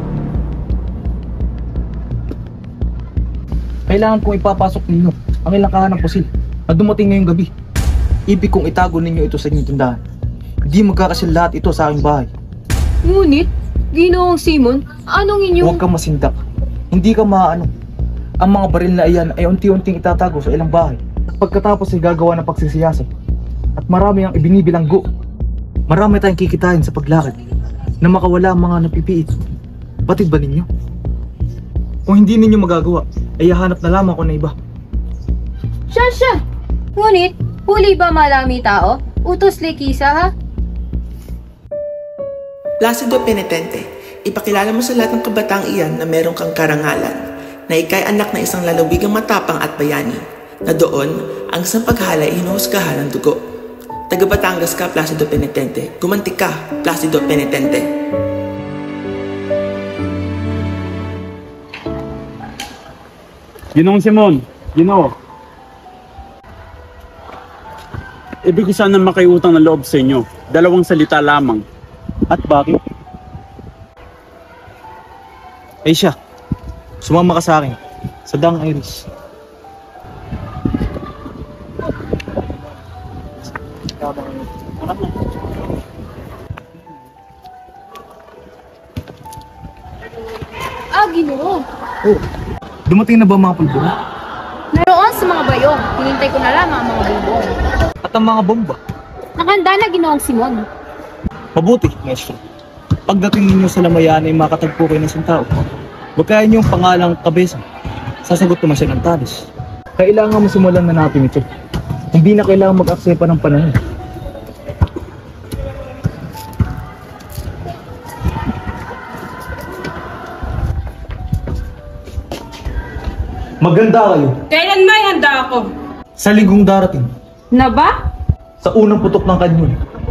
Kailangan kong ipapasok ninyo ang ilang kahanang pusil na dumating ngayong gabi. Ibig kong itago ninyo ito sa inyong tindahan. Hindi magkakasil lahat ito sa aking bahay. Ngunit, Ginoong Simon, anong inyong... Huwag kang masindak. Hindi ka maano. Ang mga baril na iyan ay unti-unting itatago sa ilang bahay. At pagkatapos ay gagawa ng pagsisiyasat. At marami ang ibinibilanggo. Marami tayong kikitain sa paglakad na makawala ang mga napipiit. Batid ba ninyo? Kung hindi ninyo magagawa, ay hahanap na lamang ako na iba. Siya! Ngunit, huli ba marami tao? Utos likisa ha? Placido Penitente, ipakilala mo sa lahat ng kabataang iyan na meron kang karangalan, na ikay anak na isang lalawigang matapang at bayani, na doon ang isang paghala ay hinuhusgahan ng dugo. Taga Batangas ka, Placido Penitente. Gumanti ka, Placido Penitente. Ginoong Simon, Ginoo. Ibig ko sana makiutang na loob sa inyo. 2 salita lamang. At bakit? Ay siya, sumama ka sa akin. Sa Dang Iris. Ginoo. Oh, dumating na ba mga pulbura? Naroon sa mga bayong. Hinintay ko na lamang ang mga bubong. At ang mga bomba? Nakahanda na, Ginoong Simon. Mabuti, Maestro. Pagdating ninyo sa lamayan ay makatagpo kayo ng isang tao. Huwag kaya niyong pangalang kabesa. Sasagot naman siya ng talis. Kailangan mo simulan na natin ito. Hindi na kailangan mag-aksepa ng panahon. Maganda kayo. Kailan may handa ako? Sa linggong darating. Na ba? Sa unang putok ng kanyon.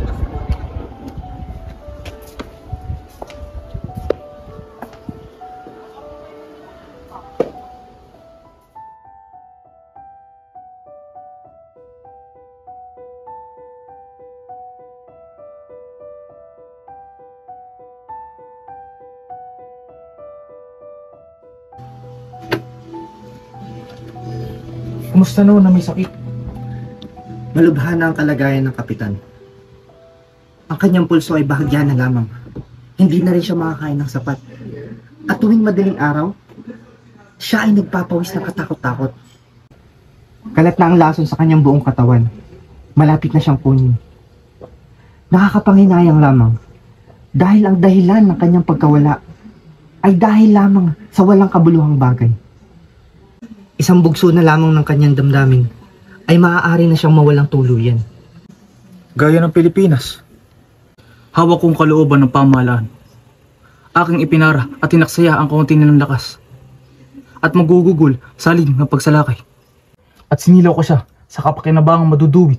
Kumusta noon na may sakit? Malubha na ang kalagayan ng kapitan. Ang kanyang pulso ay bahagya na lamang. Hindi na rin siya makakain ng sapat. At tuwing madaling araw, siya ay nagpapawis ng katakot-takot. Kalat na ang lason sa kanyang buong katawan. Malapit na siyang kunin. Nakakapanginayang lamang. Dahil ang dahilan ng kanyang pagkawala ay dahil lamang sa walang kabuluhang bagay. Isang bugso na lamang ng kanyang damdamin ay maaari na siyang mawalang tuluyan. Gaya ng Pilipinas. Hawak kong kalooban ng pamahalaan. Aking ipinara at tinaksaya ang kaunti nilang lakas. At magugugol sa alim ng pagsalakay. At sinilaw ko siya sa kapakinabangang maduduwit.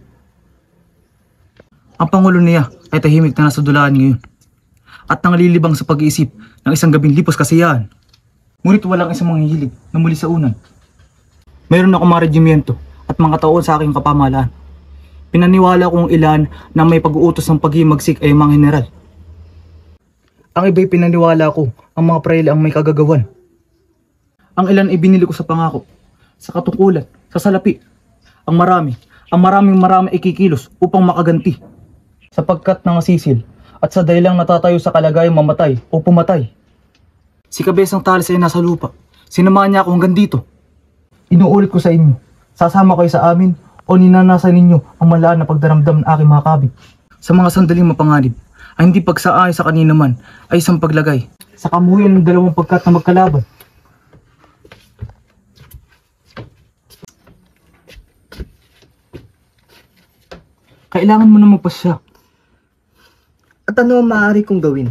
Ang pangulo niya ay tahimik na nasa dulaan ngayon. At nangalilibang sa pag-iisip ng isang gabing lipos kasiyahan. Ngunit walang isang manghihilig na muli sa unan. Mayroon akong mga regimento at mga taon sa aking kapamahalaan. Pinaniwala kong ilan na may pag-uutos ng paghimagsik ay mga general. Ang iba'y pinaniwala ko ang mga prayle ang may kagagawan. Ang ilan ay binili ko sa pangako, sa katungkulan, sa salapi. Ang maraming ay kikilos upang makaganti. Sapagkat nangasisil at sa dahilang natatayo sa kalagayang mamatay o pumatay. Si Kabesang Talis ay nasa lupa. Sinamahan niya ako hanggang dito. Inuulit ko sa inyo, sasama kayo sa amin o ninanasan ninyo ang malaan na pagdaramdam ng aking mga kabig. Sa mga sandaling mapanganib, ay hindi pagsaayon sa kanina man ay isang paglagay sa kamuhian ng 2 pagkat na magkalaban. Kailangan mo na magpasya. At ano ang maaari kong gawin?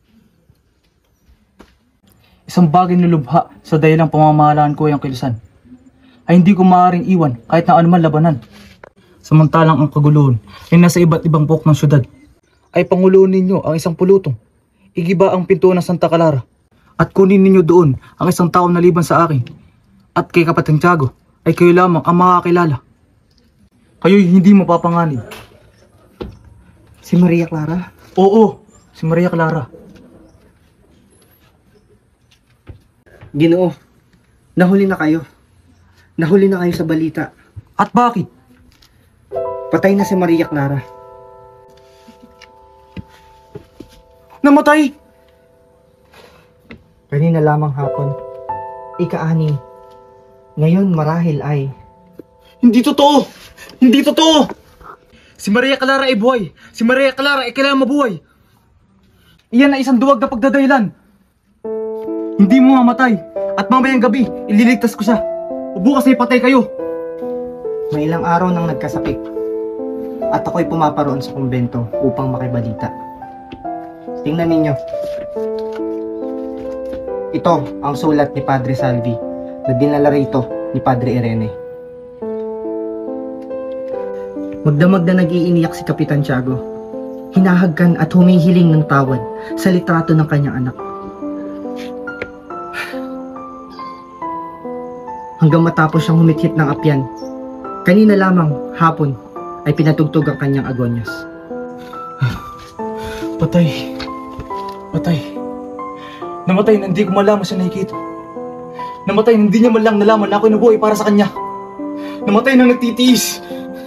Isang bagay na lubha sa dahilang pamamahalaan ko ay ang kilusan. Ay hindi ko maaaring iwan kahit na anuman labanan. Samantalang ang kaguluhan ay nasa iba't ibang pok ng syudad. Ay panguloon ninyo ang isang pulutong. Igiba ang pinto ng Santa Clara. At kunin ninyo doon ang isang tao na liban sa akin. At kay Kapitan Tiago ay kayo lamang ang makakilala. Kayo'y hindi mapapanganib. Si Maria Clara? Oo, si Maria Clara. Ginoo, nahuli na kayo. Nahuli na kayo sa balita. At bakit? Patay na si Maria Clara. Namatay! Kanina lamang hapon. Ika-6. Ngayon marahil ay... Hindi totoo! Hindi totoo! Si Maria Clara ay buhay! Si Maria Clara ay kailangan mabuhay! Iyan ay isang duwag na pagdadahilan. Hindi mo mamatay. At mamayang gabi, ililigtas ko siya. O bukas ay patay kayo. May ilang araw nang nagkasakit. At ako'y pumaparoon sa kumbento upang makibalita. Tingnan ninyo. Ito ang sulat ni Padre Salvi na dinala rito ni Padre Irene. Magdamag na nag-iiniyak si Kapitan Tiago. Hinahagkan at humihiling ng tawad sa litrato ng kanyang anak. Hanggang matapos siyang humithit ng apyan. Kanina lamang, hapon, ay pinatugtog ang kanyang agonyas. Patay. Patay. Namatay na hindi ko malaman siya nakikita. Namatay na hindi niya man lang nalaman na ako'y nabuhay para sa kanya. Namatay na nagtitiis.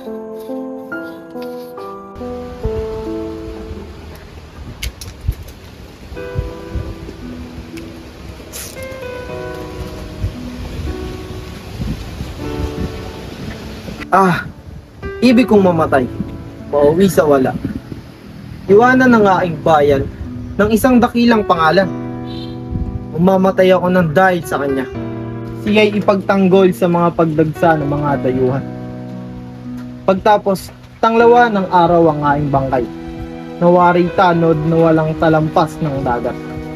Ibig kong mamatay, mauwi sa wala. Iwanan ng aking bayan ng isang dakilang pangalan. Mamamatay ako ng dahil sa kanya. Siya'y ipagtanggol sa mga pagdagsa ng mga dayuhan. Pagtapos, tanglawa ng araw ang aking bangkay. Nawari tanod na walang talampas ng dagat.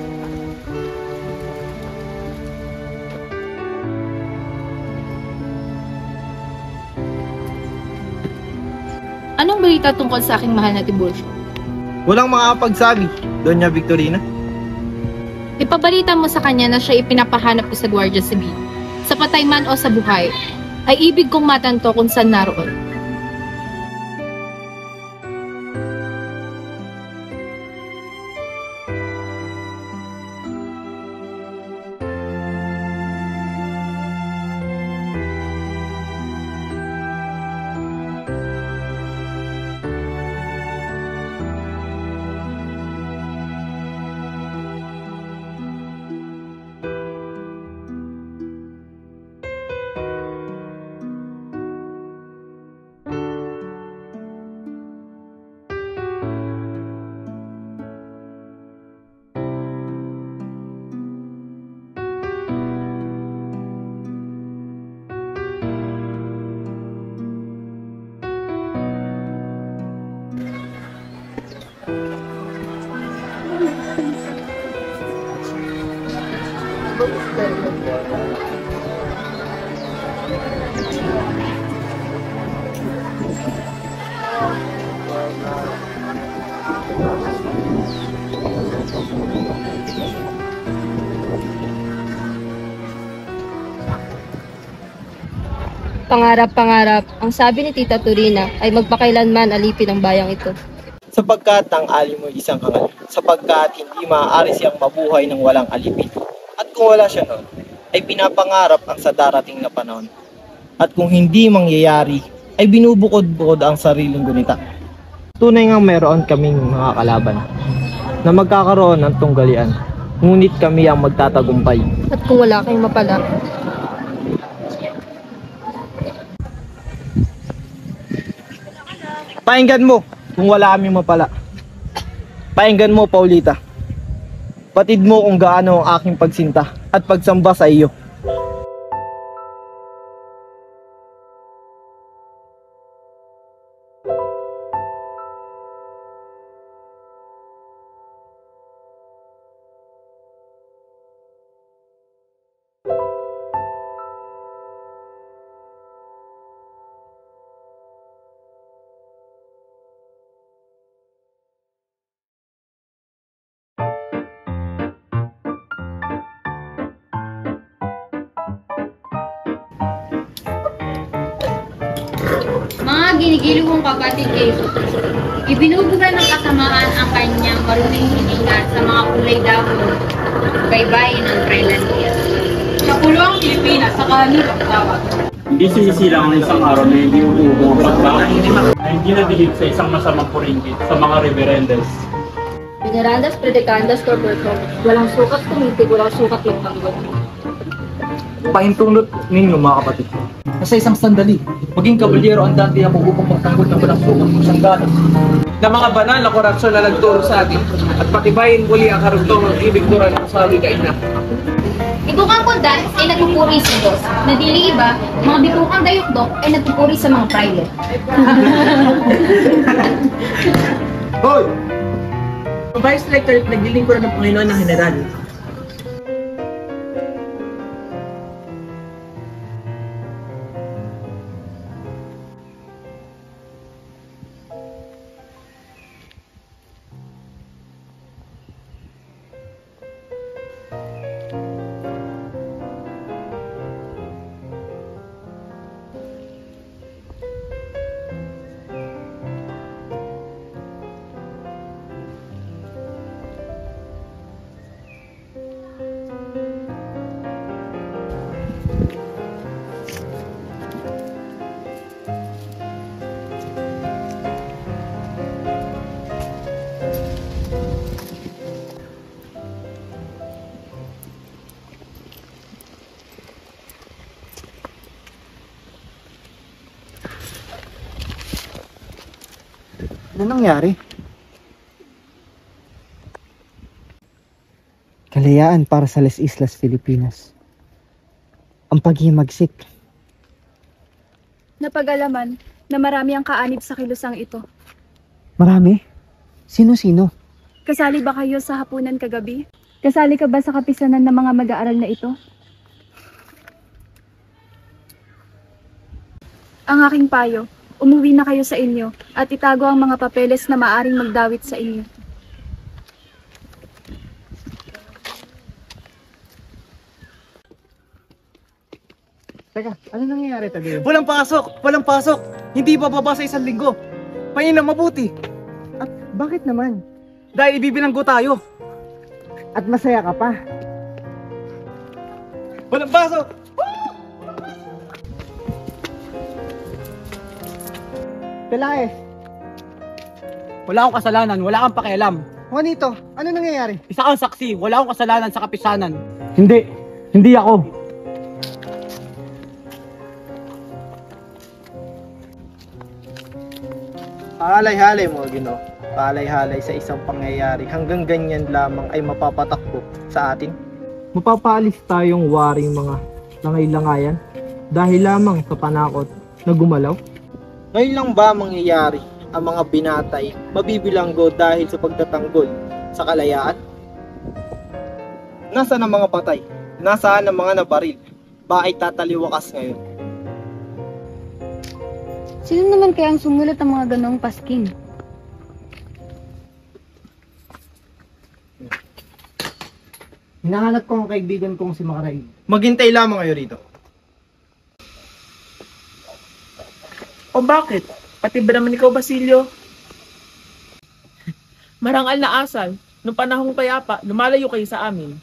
Anong balita tungkol sa aking mahal na Tiburcio? Walang makakapagsabi, Doña Victorina. Ipabalita mo sa kanya na siya ipinapahanap ko sa Guardia Civil. Sa patay man o sa buhay, ay ibig kong matanto kung saan naroon. Pangarap-pangarap, ang sabi ni Tita Turina ay magpakailanman alipin ang bayang ito. Sapagkat ang alin mo isang hangal, sapagkat hindi maaari siyang mabuhay ng walang alipin. At kung wala siya noon, ay pinapangarap ang sa darating na panahon. At kung hindi mangyayari, ay binubukod-bukod ang sariling gunita. Tunay ngang meron kaming mga kalaban na magkakaroon ng tunggalian, ngunit kami ang magtatagumpay. At kung wala kayong mapala, pakinggan mo kung wala kaming mapala. Pakinggan mo, Paulita. Batid mo kung gaano ang aking pagsinta at pagsamba sa iyo. Mga ginigiliw kong kapatid kay Jesus, ibinubuga ng kasamaan ang kanyang marunong hininga sa mga kulay dahon, baybayin ng Thailandia. Sa pulong Pilipinas, sa kanil ang tawag. Hindi sinisilang ang isang araw na hindi umuubong ang pagkain na hindi nadilig sa isang masamang puringgit sa mga reverendes. Venerandas, predicandas, corporate, walang sukat kumitig, walang sukat yung tanggol. Pahintulot ninyo mga kapatid. Sa isang sandali, maging kabalyero ang dante ako upang magtanggol ng walang sukat ng sanggana. Na mga banal na korapsyon na nagturo sa atin at patibayin muli ang karugtong ng ibig turan ng sabi ka ina. Bikukang kundan ay nagpupuri sa Diyos. Na dili iba, mga bikukang dayukdok ay nagpupuri sa mga private. Hoy! Vice Rector, naglilingkuran ng Panginoon ng General. Ano nangyari? Kalayaan para sa Las Islas, Filipinas. Ang paghimagsik. Napag-alaman na marami ang kaanib sa kilusang ito. Marami? Sino-sino? Kasali ba kayo sa hapunan kagabi? Kasali ka ba sa kapisanan ng mga mag-aaral na ito? Ang aking payo, umuwi na kayo sa inyo at itago ang mga papeles na maaring magdawit sa inyo. Teka, ano nangyayari tayo? Walang pasok! Walang pasok! Hindi bababa sa isang linggo. Pahin na mabuti. At bakit naman? Dahil ibibilanggo tayo. At masaya ka pa. Walang pasok! Pelaez! Wala akong kasalanan, wala kang pakialam. Juanito, ano nangyayari? Isa kang saksi, wala akong kasalanan sa kapisanan. Hindi ako. Halay-halay mo, Ginoo. Halay-halay sa isang pangyayari hanggang ganyan lamang ay mapapatakbo sa atin. Mapapaalis tayong waring mga langay-langayan dahil lamang sa panakot na gumalaw. Ngayon lang ba mangyayari ang mga binatay mabibilanggo dahil sa pagtatanggol sa kalayaan? Nasaan ang mga patay? Nasaan ang mga nabaril? Bakit tataliwakas ngayon? Sino naman kaya ang sumulat ng mga ganong pasking? Hinahanap ko ang kaibigan kong si Macaray. Maghintay lamang kayo rito. O bakit? Pati ba naman ikaw, Basilio? Marangal na asal, nung panahong payapa, lumalayo kayo sa amin.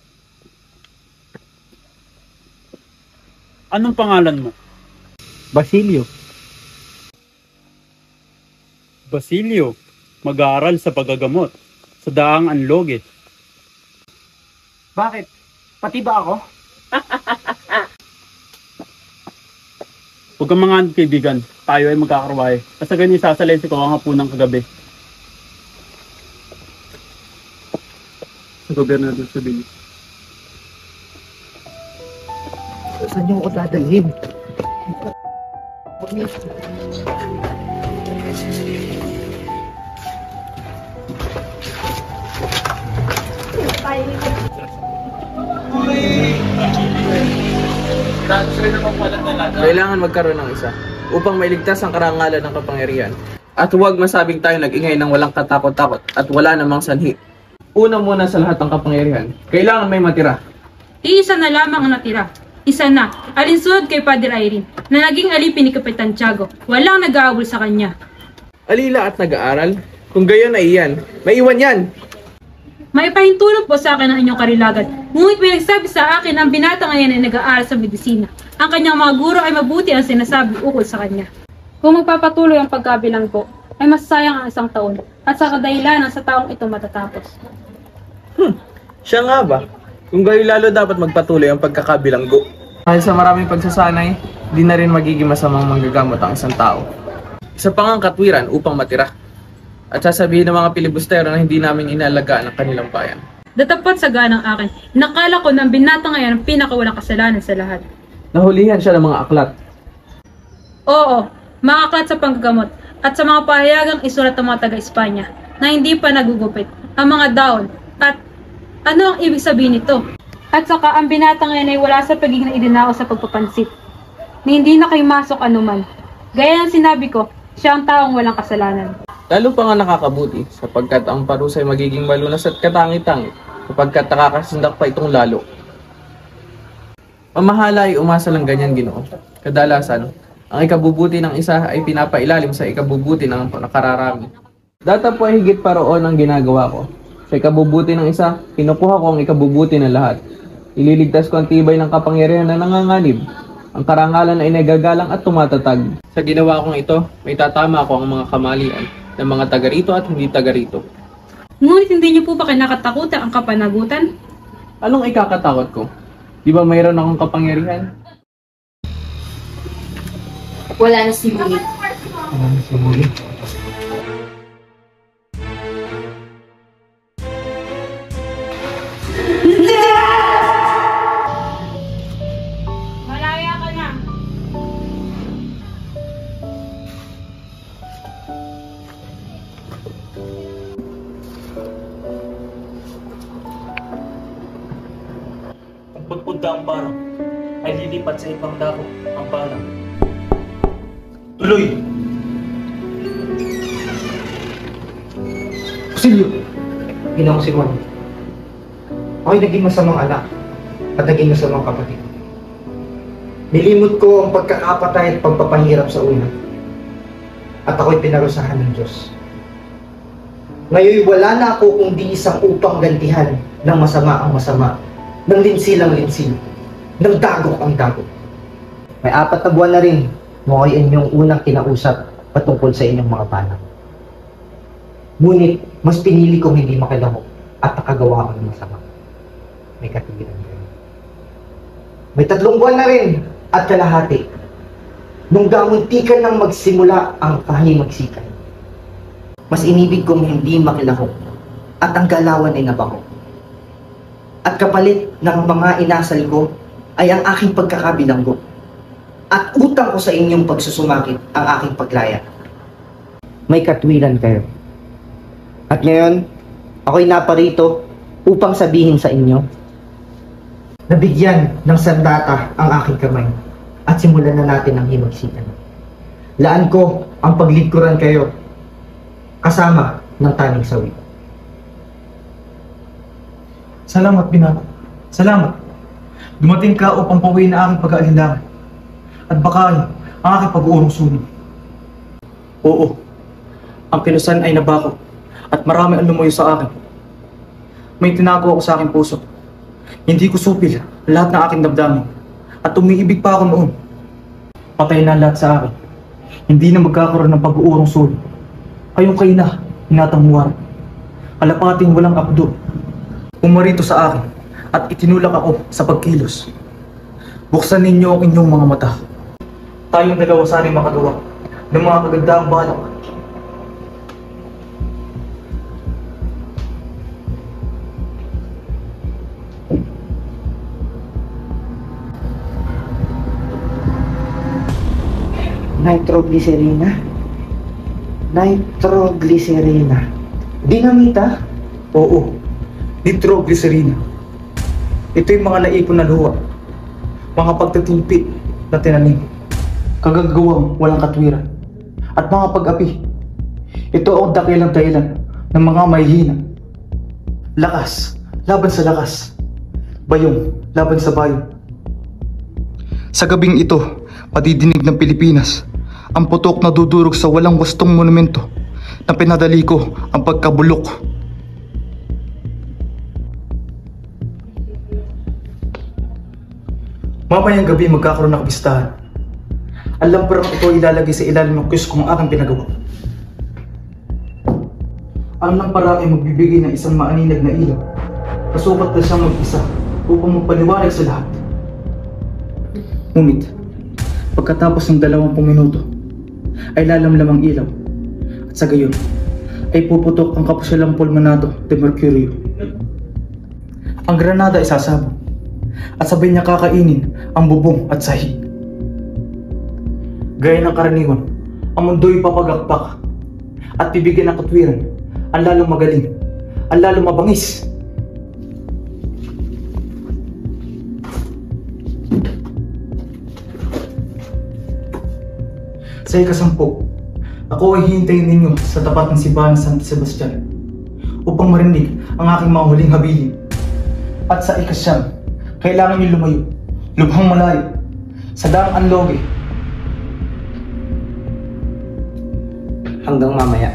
Anong pangalan mo? Basilio. Basilio, mag-aaral sa paggagamot sa daang Anloge. Bakit? Pati ba ako? Huwag kang mga kaibigan, tayo ay magkakarwahe. At sa ganyan sasalensi ko ang hapunang kagabi. Sa gobernador sa Bilis. Saan niyo ako dadalhin? Kailangan magkaroon ng isa upang mailigtas ang karangalan ng kapangyarihan. At huwag masabing tayo nag-ingay ng walang katakot-takot at wala namang sanhi. Una muna sa lahat ng kapangyarihan, kailangan may matira. Iisa na lamang ang natira. Isa na, alinsunod kay Father Irene, na naging alipin ni Kapitan Tiago. Walang nag-aabol sa kanya. Alila at nag-aaral? Kung gayon ay iyan, maiwan yan! May pahintulot po sa akin ang inyong karilagan. Ngunit may nagsabi sa akin ang binata ngayon ay nag-aaral sa medisina. Ang kanyang mga guro ay mabuti ang sinasabi ukol sa kanya. Kung magpapatuloy ang pagkabilang po, ay masasayang ang isang taon at sa kadahilanan sa taong ito matatapos. Siya nga ba? Kung gayon lalo dapat magpatuloy ang pagkakabilanggo. Dahil sa maraming pagsasanay, di na rin magiging masamang manggagamot ang isang tao. Isa pang ang katwiran upang matira. At sasabihin ng mga pilibustero na hindi namin inalagaan ang kanilang bayan. Datapot sa ganang akin, nakala ko na ang binata ngayon ang pinakawalang kasalanan sa lahat. Nahulihan siya ng mga aklat. Oo, mga aklat sa panggagamot at sa mga pahayagang isulat ng mga taga-Espanya na hindi pa nagugupit ang mga daon at ano ang ibig sabihin nito. At saka ang binata ngayon ay wala sa pagiging idinao sa pagpapansit na hindi na kayo masok anuman. Gaya ng sinabi ko, siya ang taong walang kasalanan. Lalo pa nga nakakabuti sapagkat ang parusa ay magiging malunas at katangi-tangi sapagkat nakakasindak pa itong lalo. Mamahala ay umasa lang ganyan, Ginoo. Kadalasan, ang ikabubuti ng isa ay pinapailalim sa ikabubuti ng nakararami. Data po ay higit pa roon ang ginagawa ko. Sa ikabubuti ng isa, kinukuha ko ang ikabubuti ng lahat. Ililigtas ko ang tibay ng kapangyarihan na nanganganib. Ang karangalan ay nagagalang at tumatatag. Sa ginawa kong ito, may tatama ko ang mga kamalian ng mga taga rito at hindi taga rito. Ngunit hindi niyo po ba kinakatakutan ang kapanagutan? Anong ikakatakot ko? Di ba mayroon akong kapangyarihan? Wala na si Muli. Wala na si Muli. Malaya ka na. Kung pagpunta ang barang, ay lilipat sa ibang dako ang barang. Tuloy! Auxilio! Ginang si Juan. Ako'y naging masamang anak at naging masamang kapatid. Nilimot ko ang pagkakapatay at pagpapahirap sa una. At ako'y pinarusahan ng Diyos. Ngayon wala na ako kundi isang upang gantihan ng masama ang masama, ng linsil ang linsil, ng dagok ang dagok. May 4 na buwan na rin mo ay inyong unang kinausap patungkol sa inyong mga panak. Ngunit mas pinili kong hindi makilahok at nakagawa ko ng masama. May katigilan kayo. May 3 buwan na rin at kalahati nung gamuntikan nang magsimula ang kahimagsikan. Mas inibig kong hindi makilahok at ang galawan ay nabango. At kapalit ng mga inasal ko ay ang aking pagkakabilanggo. At utang ko sa inyong pagsusumakit ang aking paglaya. May katwiran kayo. At ngayon, ako'y naparito upang sabihin sa inyo, nabigyan ng sandata ang aking kamay at simulan na natin ang himagsikan. Laan ko ang paglingkuran kayo kasama ng taning sawi. Salamat, Binata. Salamat. Dumating ka upang pawiin na aking pag-aalinlangan at baka ang aking pag-uurong suno. Oo, ang kilusan ay nabako at marami ang lumuyo sa akin. May tinago ako sa aking puso. Hindi ko supil lahat ng aking damdamin at umiibig pa ako noon. Patay na lahat sa akin. Hindi na magkakaroon ng pag-uurong suno. Kayong kayo na, hinatanguwar. Kalapating walang abdo. Pumarito sa akin at itinulak ako sa pagkilos. Buksan ninyo ang inyong mga mata. Tayong dalawa sana'y makagawa ng mga kagandaang balak. Nitroglycerina? Nitroglycerina. Dinamita? Oo, nitroglycerina. Ito yung mga naipon na luha. Mga pagtitimpit na tinanim. Kagagawang walang katwiran. At mga pag-api. Ito ang dakilang dahilan ng mga mahihina. Lakas, laban sa lakas. Bayong, laban sa bayong. Sa gabing ito, madidinig ng Pilipinas ang putok na dudurog sa walang wastong monumento na pinadali ko ang pagkabulok. Mamayang gabi magkakaroon ng kabistahan. Ang lamparang ito ilalagay sa ilalim ng kiosk kung aking pinagawa. Ang lampara ay magbibigay ng isang maaninag na ilaw. Pasukat na siyang mag-isa upang magpaliwanag sa lahat. Ngunit, pagkatapos ng 20 minuto, ay lalamlam ang ilaw. At sa gayon, ay puputok ang kapusyalang pulmonato de Mercurio. Ang granada ay sasabog, at sabay niya kakainin ang bubong at sahig. Gaya ng karaniwan, ang mundo'y papagakpak at bibigyan ng katwiran ang lalong magaling, ang lalong mabangis. Sa ikasampu, ako ay hihintayin ninyo sa tapat ng simbahan ng San Sebastian upang marinig ang aking mga huling habilin. At sa ikasyam, kailangan niyo lumayo, lubhang malayo, sa daang Anloge. Hanggang mamaya.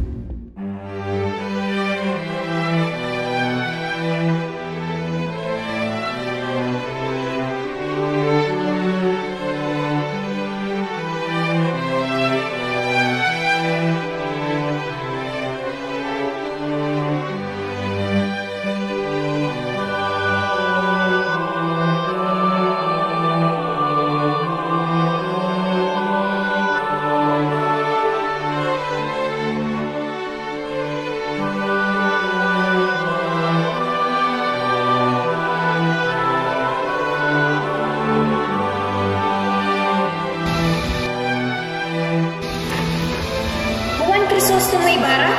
Crisostomo Ibarra?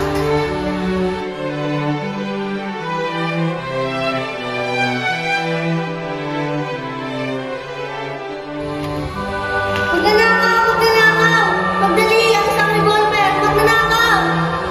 Magnanakaw! Magnanakaw! Magdali! Ang isang revolver! Magnanakaw!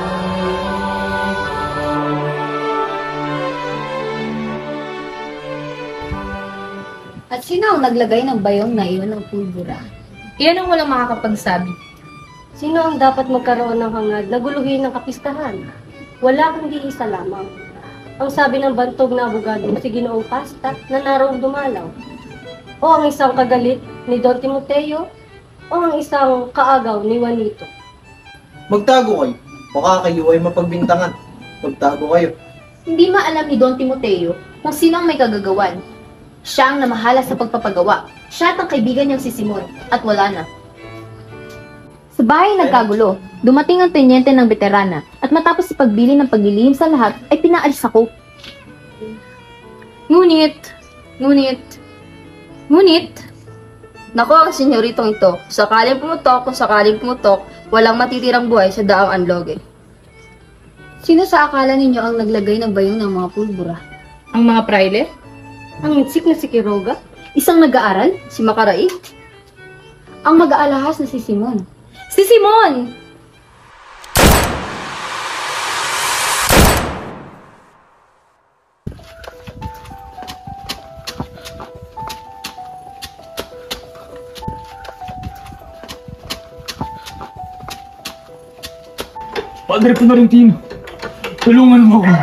At sino ang naglagay ng bayong na iyon ng pulbura? Iyan ang walang makakapagsabi. Sino ang dapat magkaroon ng hangad na guluhin ng kapistahan? Wala kundi isa lamang. Ang sabi ng bantog na abogado si Ginoong Pasta na naroong dumalaw. O ang isang kagalit ni Don Timoteo o ang isang kaagaw ni Juanito. Magtago kayo. Baka kayo ay mapagbintangan. Magtago kayo. Hindi maalam ni Don Timoteo kung sino ang may kagagawan. Siya ang namahala sa pagpapagawa. Siya at ang kaibigan niyang si Simon at wala na. Sa bahay nagkagulo, dumating ang tenyente ng veterana at matapos sa pagbili ng paglilihim sa lahat ay pinaalis ako. Ngunit, Nako ang senyoritong ito, sakaling pumutok, walang matitirang buhay sa daang Anloge. Sino sa akala ninyo ang naglagay ng bayong ng mga pulbura? Ang mga praile? Ang insik na si Quiroga? Isang nag-aaral, si Macaray? Ang mag-aalahas na si Simon. Si Simon! Padre Florentino, tulungan mo ako.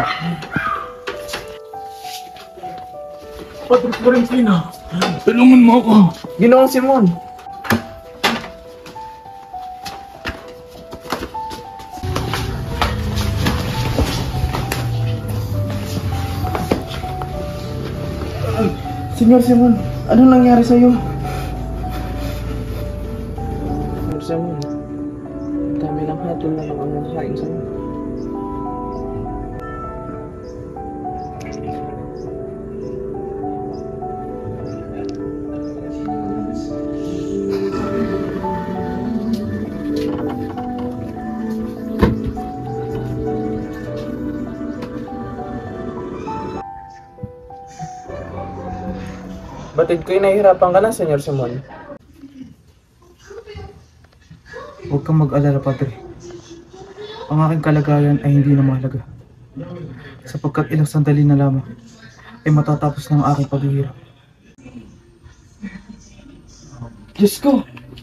Padre Florentino, tulungan mo ako. Ginoong Simon. Senyor Simon, anong nangyari sa'yo? Senyor Simon, dami ng hatol na nakakahain sa'yo. Batid ko'y nahihirapan ka na, Senyor Simon. Huwag kang mag-alala, Padre. Ang aking kalagayan ay hindi na mahalaga. Sapagkat ilang sandali na lamang ay matatapos na ang aking paghihirap. Diyos ko!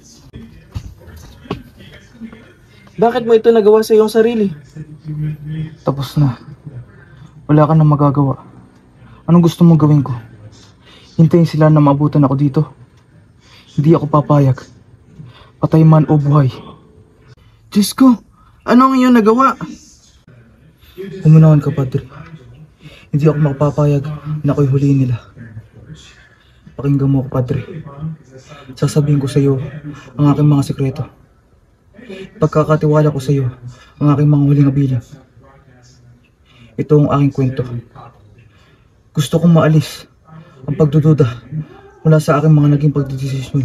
Bakit mo ito nagawa sa iyong sarili? Tapos na. Wala ka na magagawa. Anong gusto mong gawin ko? Hintayin sila na maabutan ako dito. Hindi ako papayag. Patay man o buhay. Diyos ko! Ano ang iyong nagawa? Huminahon ka, Padre. Hindi ako makapapayag na ako'y huliin nila. Pakinggan mo ako, Padre. Sasabihin ko sa iyo ang aking mga sekreto. Pagkakatiwala ko sa iyo ang aking mga huling habilin. Ito ang aking kwento. Gusto kong maalis ang pagdududa mula sa aking mga naging pagdidesisyon.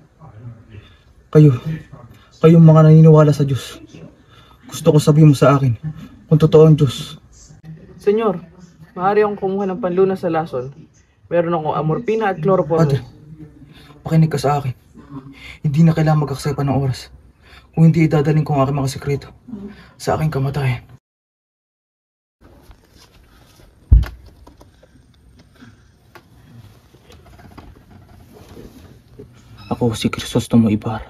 Kayong mga naniniwala sa Diyos. Gusto ko sabihin mo sa akin kung totoo ang Diyos. Senyor, maaari akong kumuha ng panlunas sa lason. Meron akong amorpina at chloroform. Padre, pakinig ka sa akin. Hindi na kailangan mag-aksaya pa ng oras. Kung hindi, idadaling ko ang aking mga sekreto sa aking kamatayan. Ako si Crisostomo Ibarra.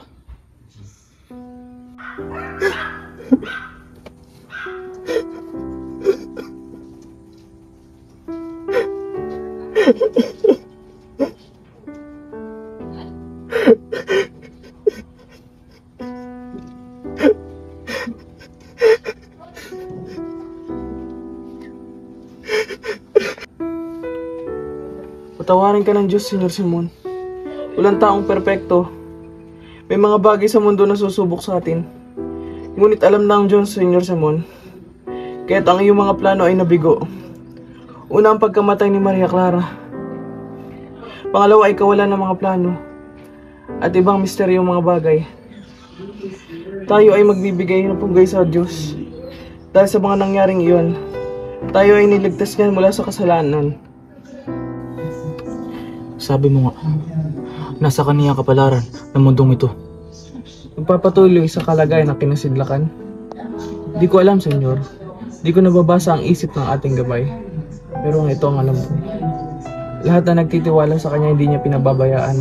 Patawarin ka ng Diyos, Senyor Simon. Walang taong perpekto. May mga bagay sa mundo na susubok sa atin. Ngunit alam ng Diyos, Senyor Simon, kaya't ang iyong mga plano ay nabigo. Una ang pagkamatay ni Maria Clara. Pangalawa ay kawalan ng mga plano at ibang misteryong mga bagay. Tayo ay magbibigay ng pugay sa Diyos. Dahil sa mga nangyaring iyon, tayo ay niligtas niyan mula sa kasalanan. Sabi mo nga, nasa kaniya kapalaran ng mundong ito. Magpapatuloy sa kalagayan na kinasidlakan? Di ko alam, Senyor. Di ko nababasa ang isip ng ating gabay. Pero ito ang alam ko. Lahat na nagtitiwala sa kanya hindi niya pinababayaan.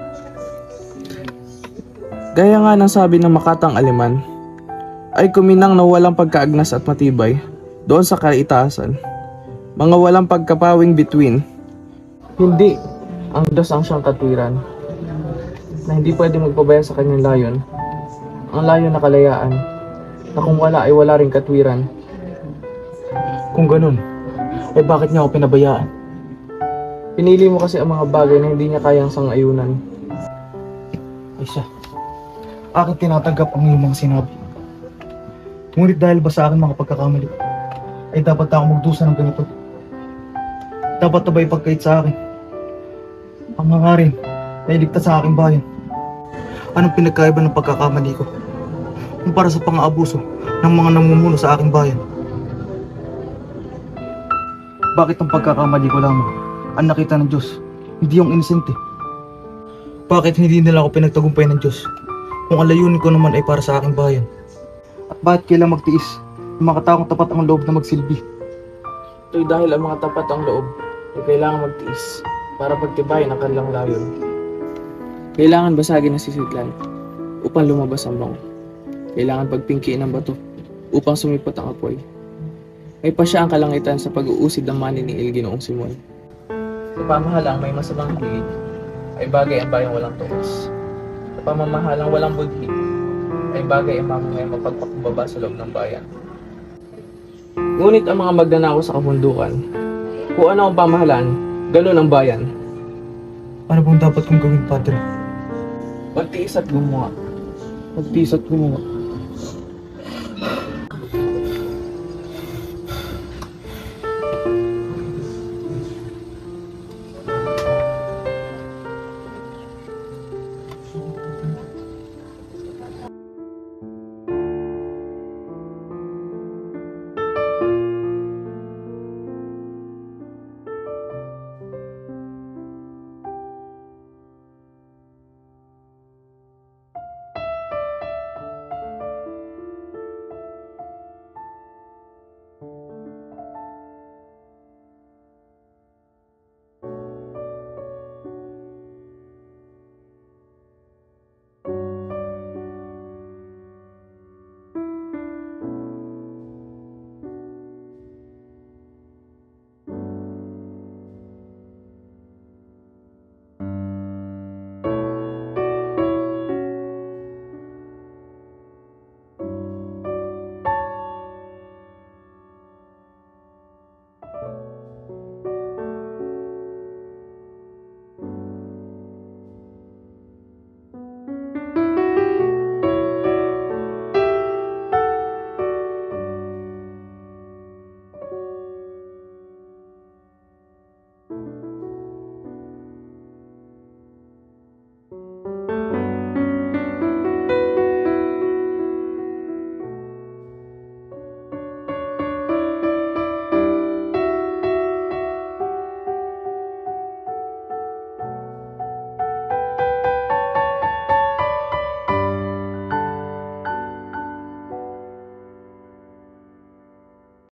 Gaya nga ng sabi ng makatang Aleman, ay kuminang na walang pagkaagnas at matibay doon sa kaitaasan. Mga walang pagkapawing between. Hindi ang Diyos ang siyang katwiran, na hindi pwede magpabaya sa kanyang layon. Ang layon na kalayaan, na kung wala ay wala ring katwiran. Kung ganun, ay bakit niya ako pinabayaan? Pinili mo kasi ang mga bagay na hindi niya kayang sang-ayunan. Isa, aking tinatanggap ang iyong mga sinabi. Ngunit dahil ba sa akin mga pagkakamali, ay dapat akong magdusa ng ganito? Dapat na ba ipagkait sa akin ang hangarin na iligtas sa aking bayan? Anong pinagkaiba ng pagkakamali ko kumpara sa pang-aabuso ng mga namumuno sa aking bayan? Bakit ang pagkakamali ko lamang ang nakita ng Diyos, hindi yung inosente? Bakit hindi nila ako pinagtagumpay ng Diyos kung ang layunin ko naman ay para sa aking bayan? At bakit kailangan magtiis ng mga taong tapat ang loob na magsilbi? Ito'y dahil ang mga tapat ang loob ay kailangan magtiis para pagtibayin ang kanilang layon. Kailangan basagin ang sisidlan upang lumabas ang bango. Kailangan pagpingkiin ang bato upang sumipat ang apoy. May pasya ang kalangitan sa pag-uusid ng maniniil Ginoong Simon. Sa pamahalang may masamang hilig, ay bagay ang bayang walang tuos. Sa pamamahalang walang budhi, ay bagay ang mamamayan mapagpakumbaba sa loob ng bayan. Ngunit ang mga magnanakaw sa kabundukan, kung ano ang pamahalaan, ganun ang bayan. Ano bang dapat kong gawin, Padre? Magtiis at gumawa. Magtiis at gumawa.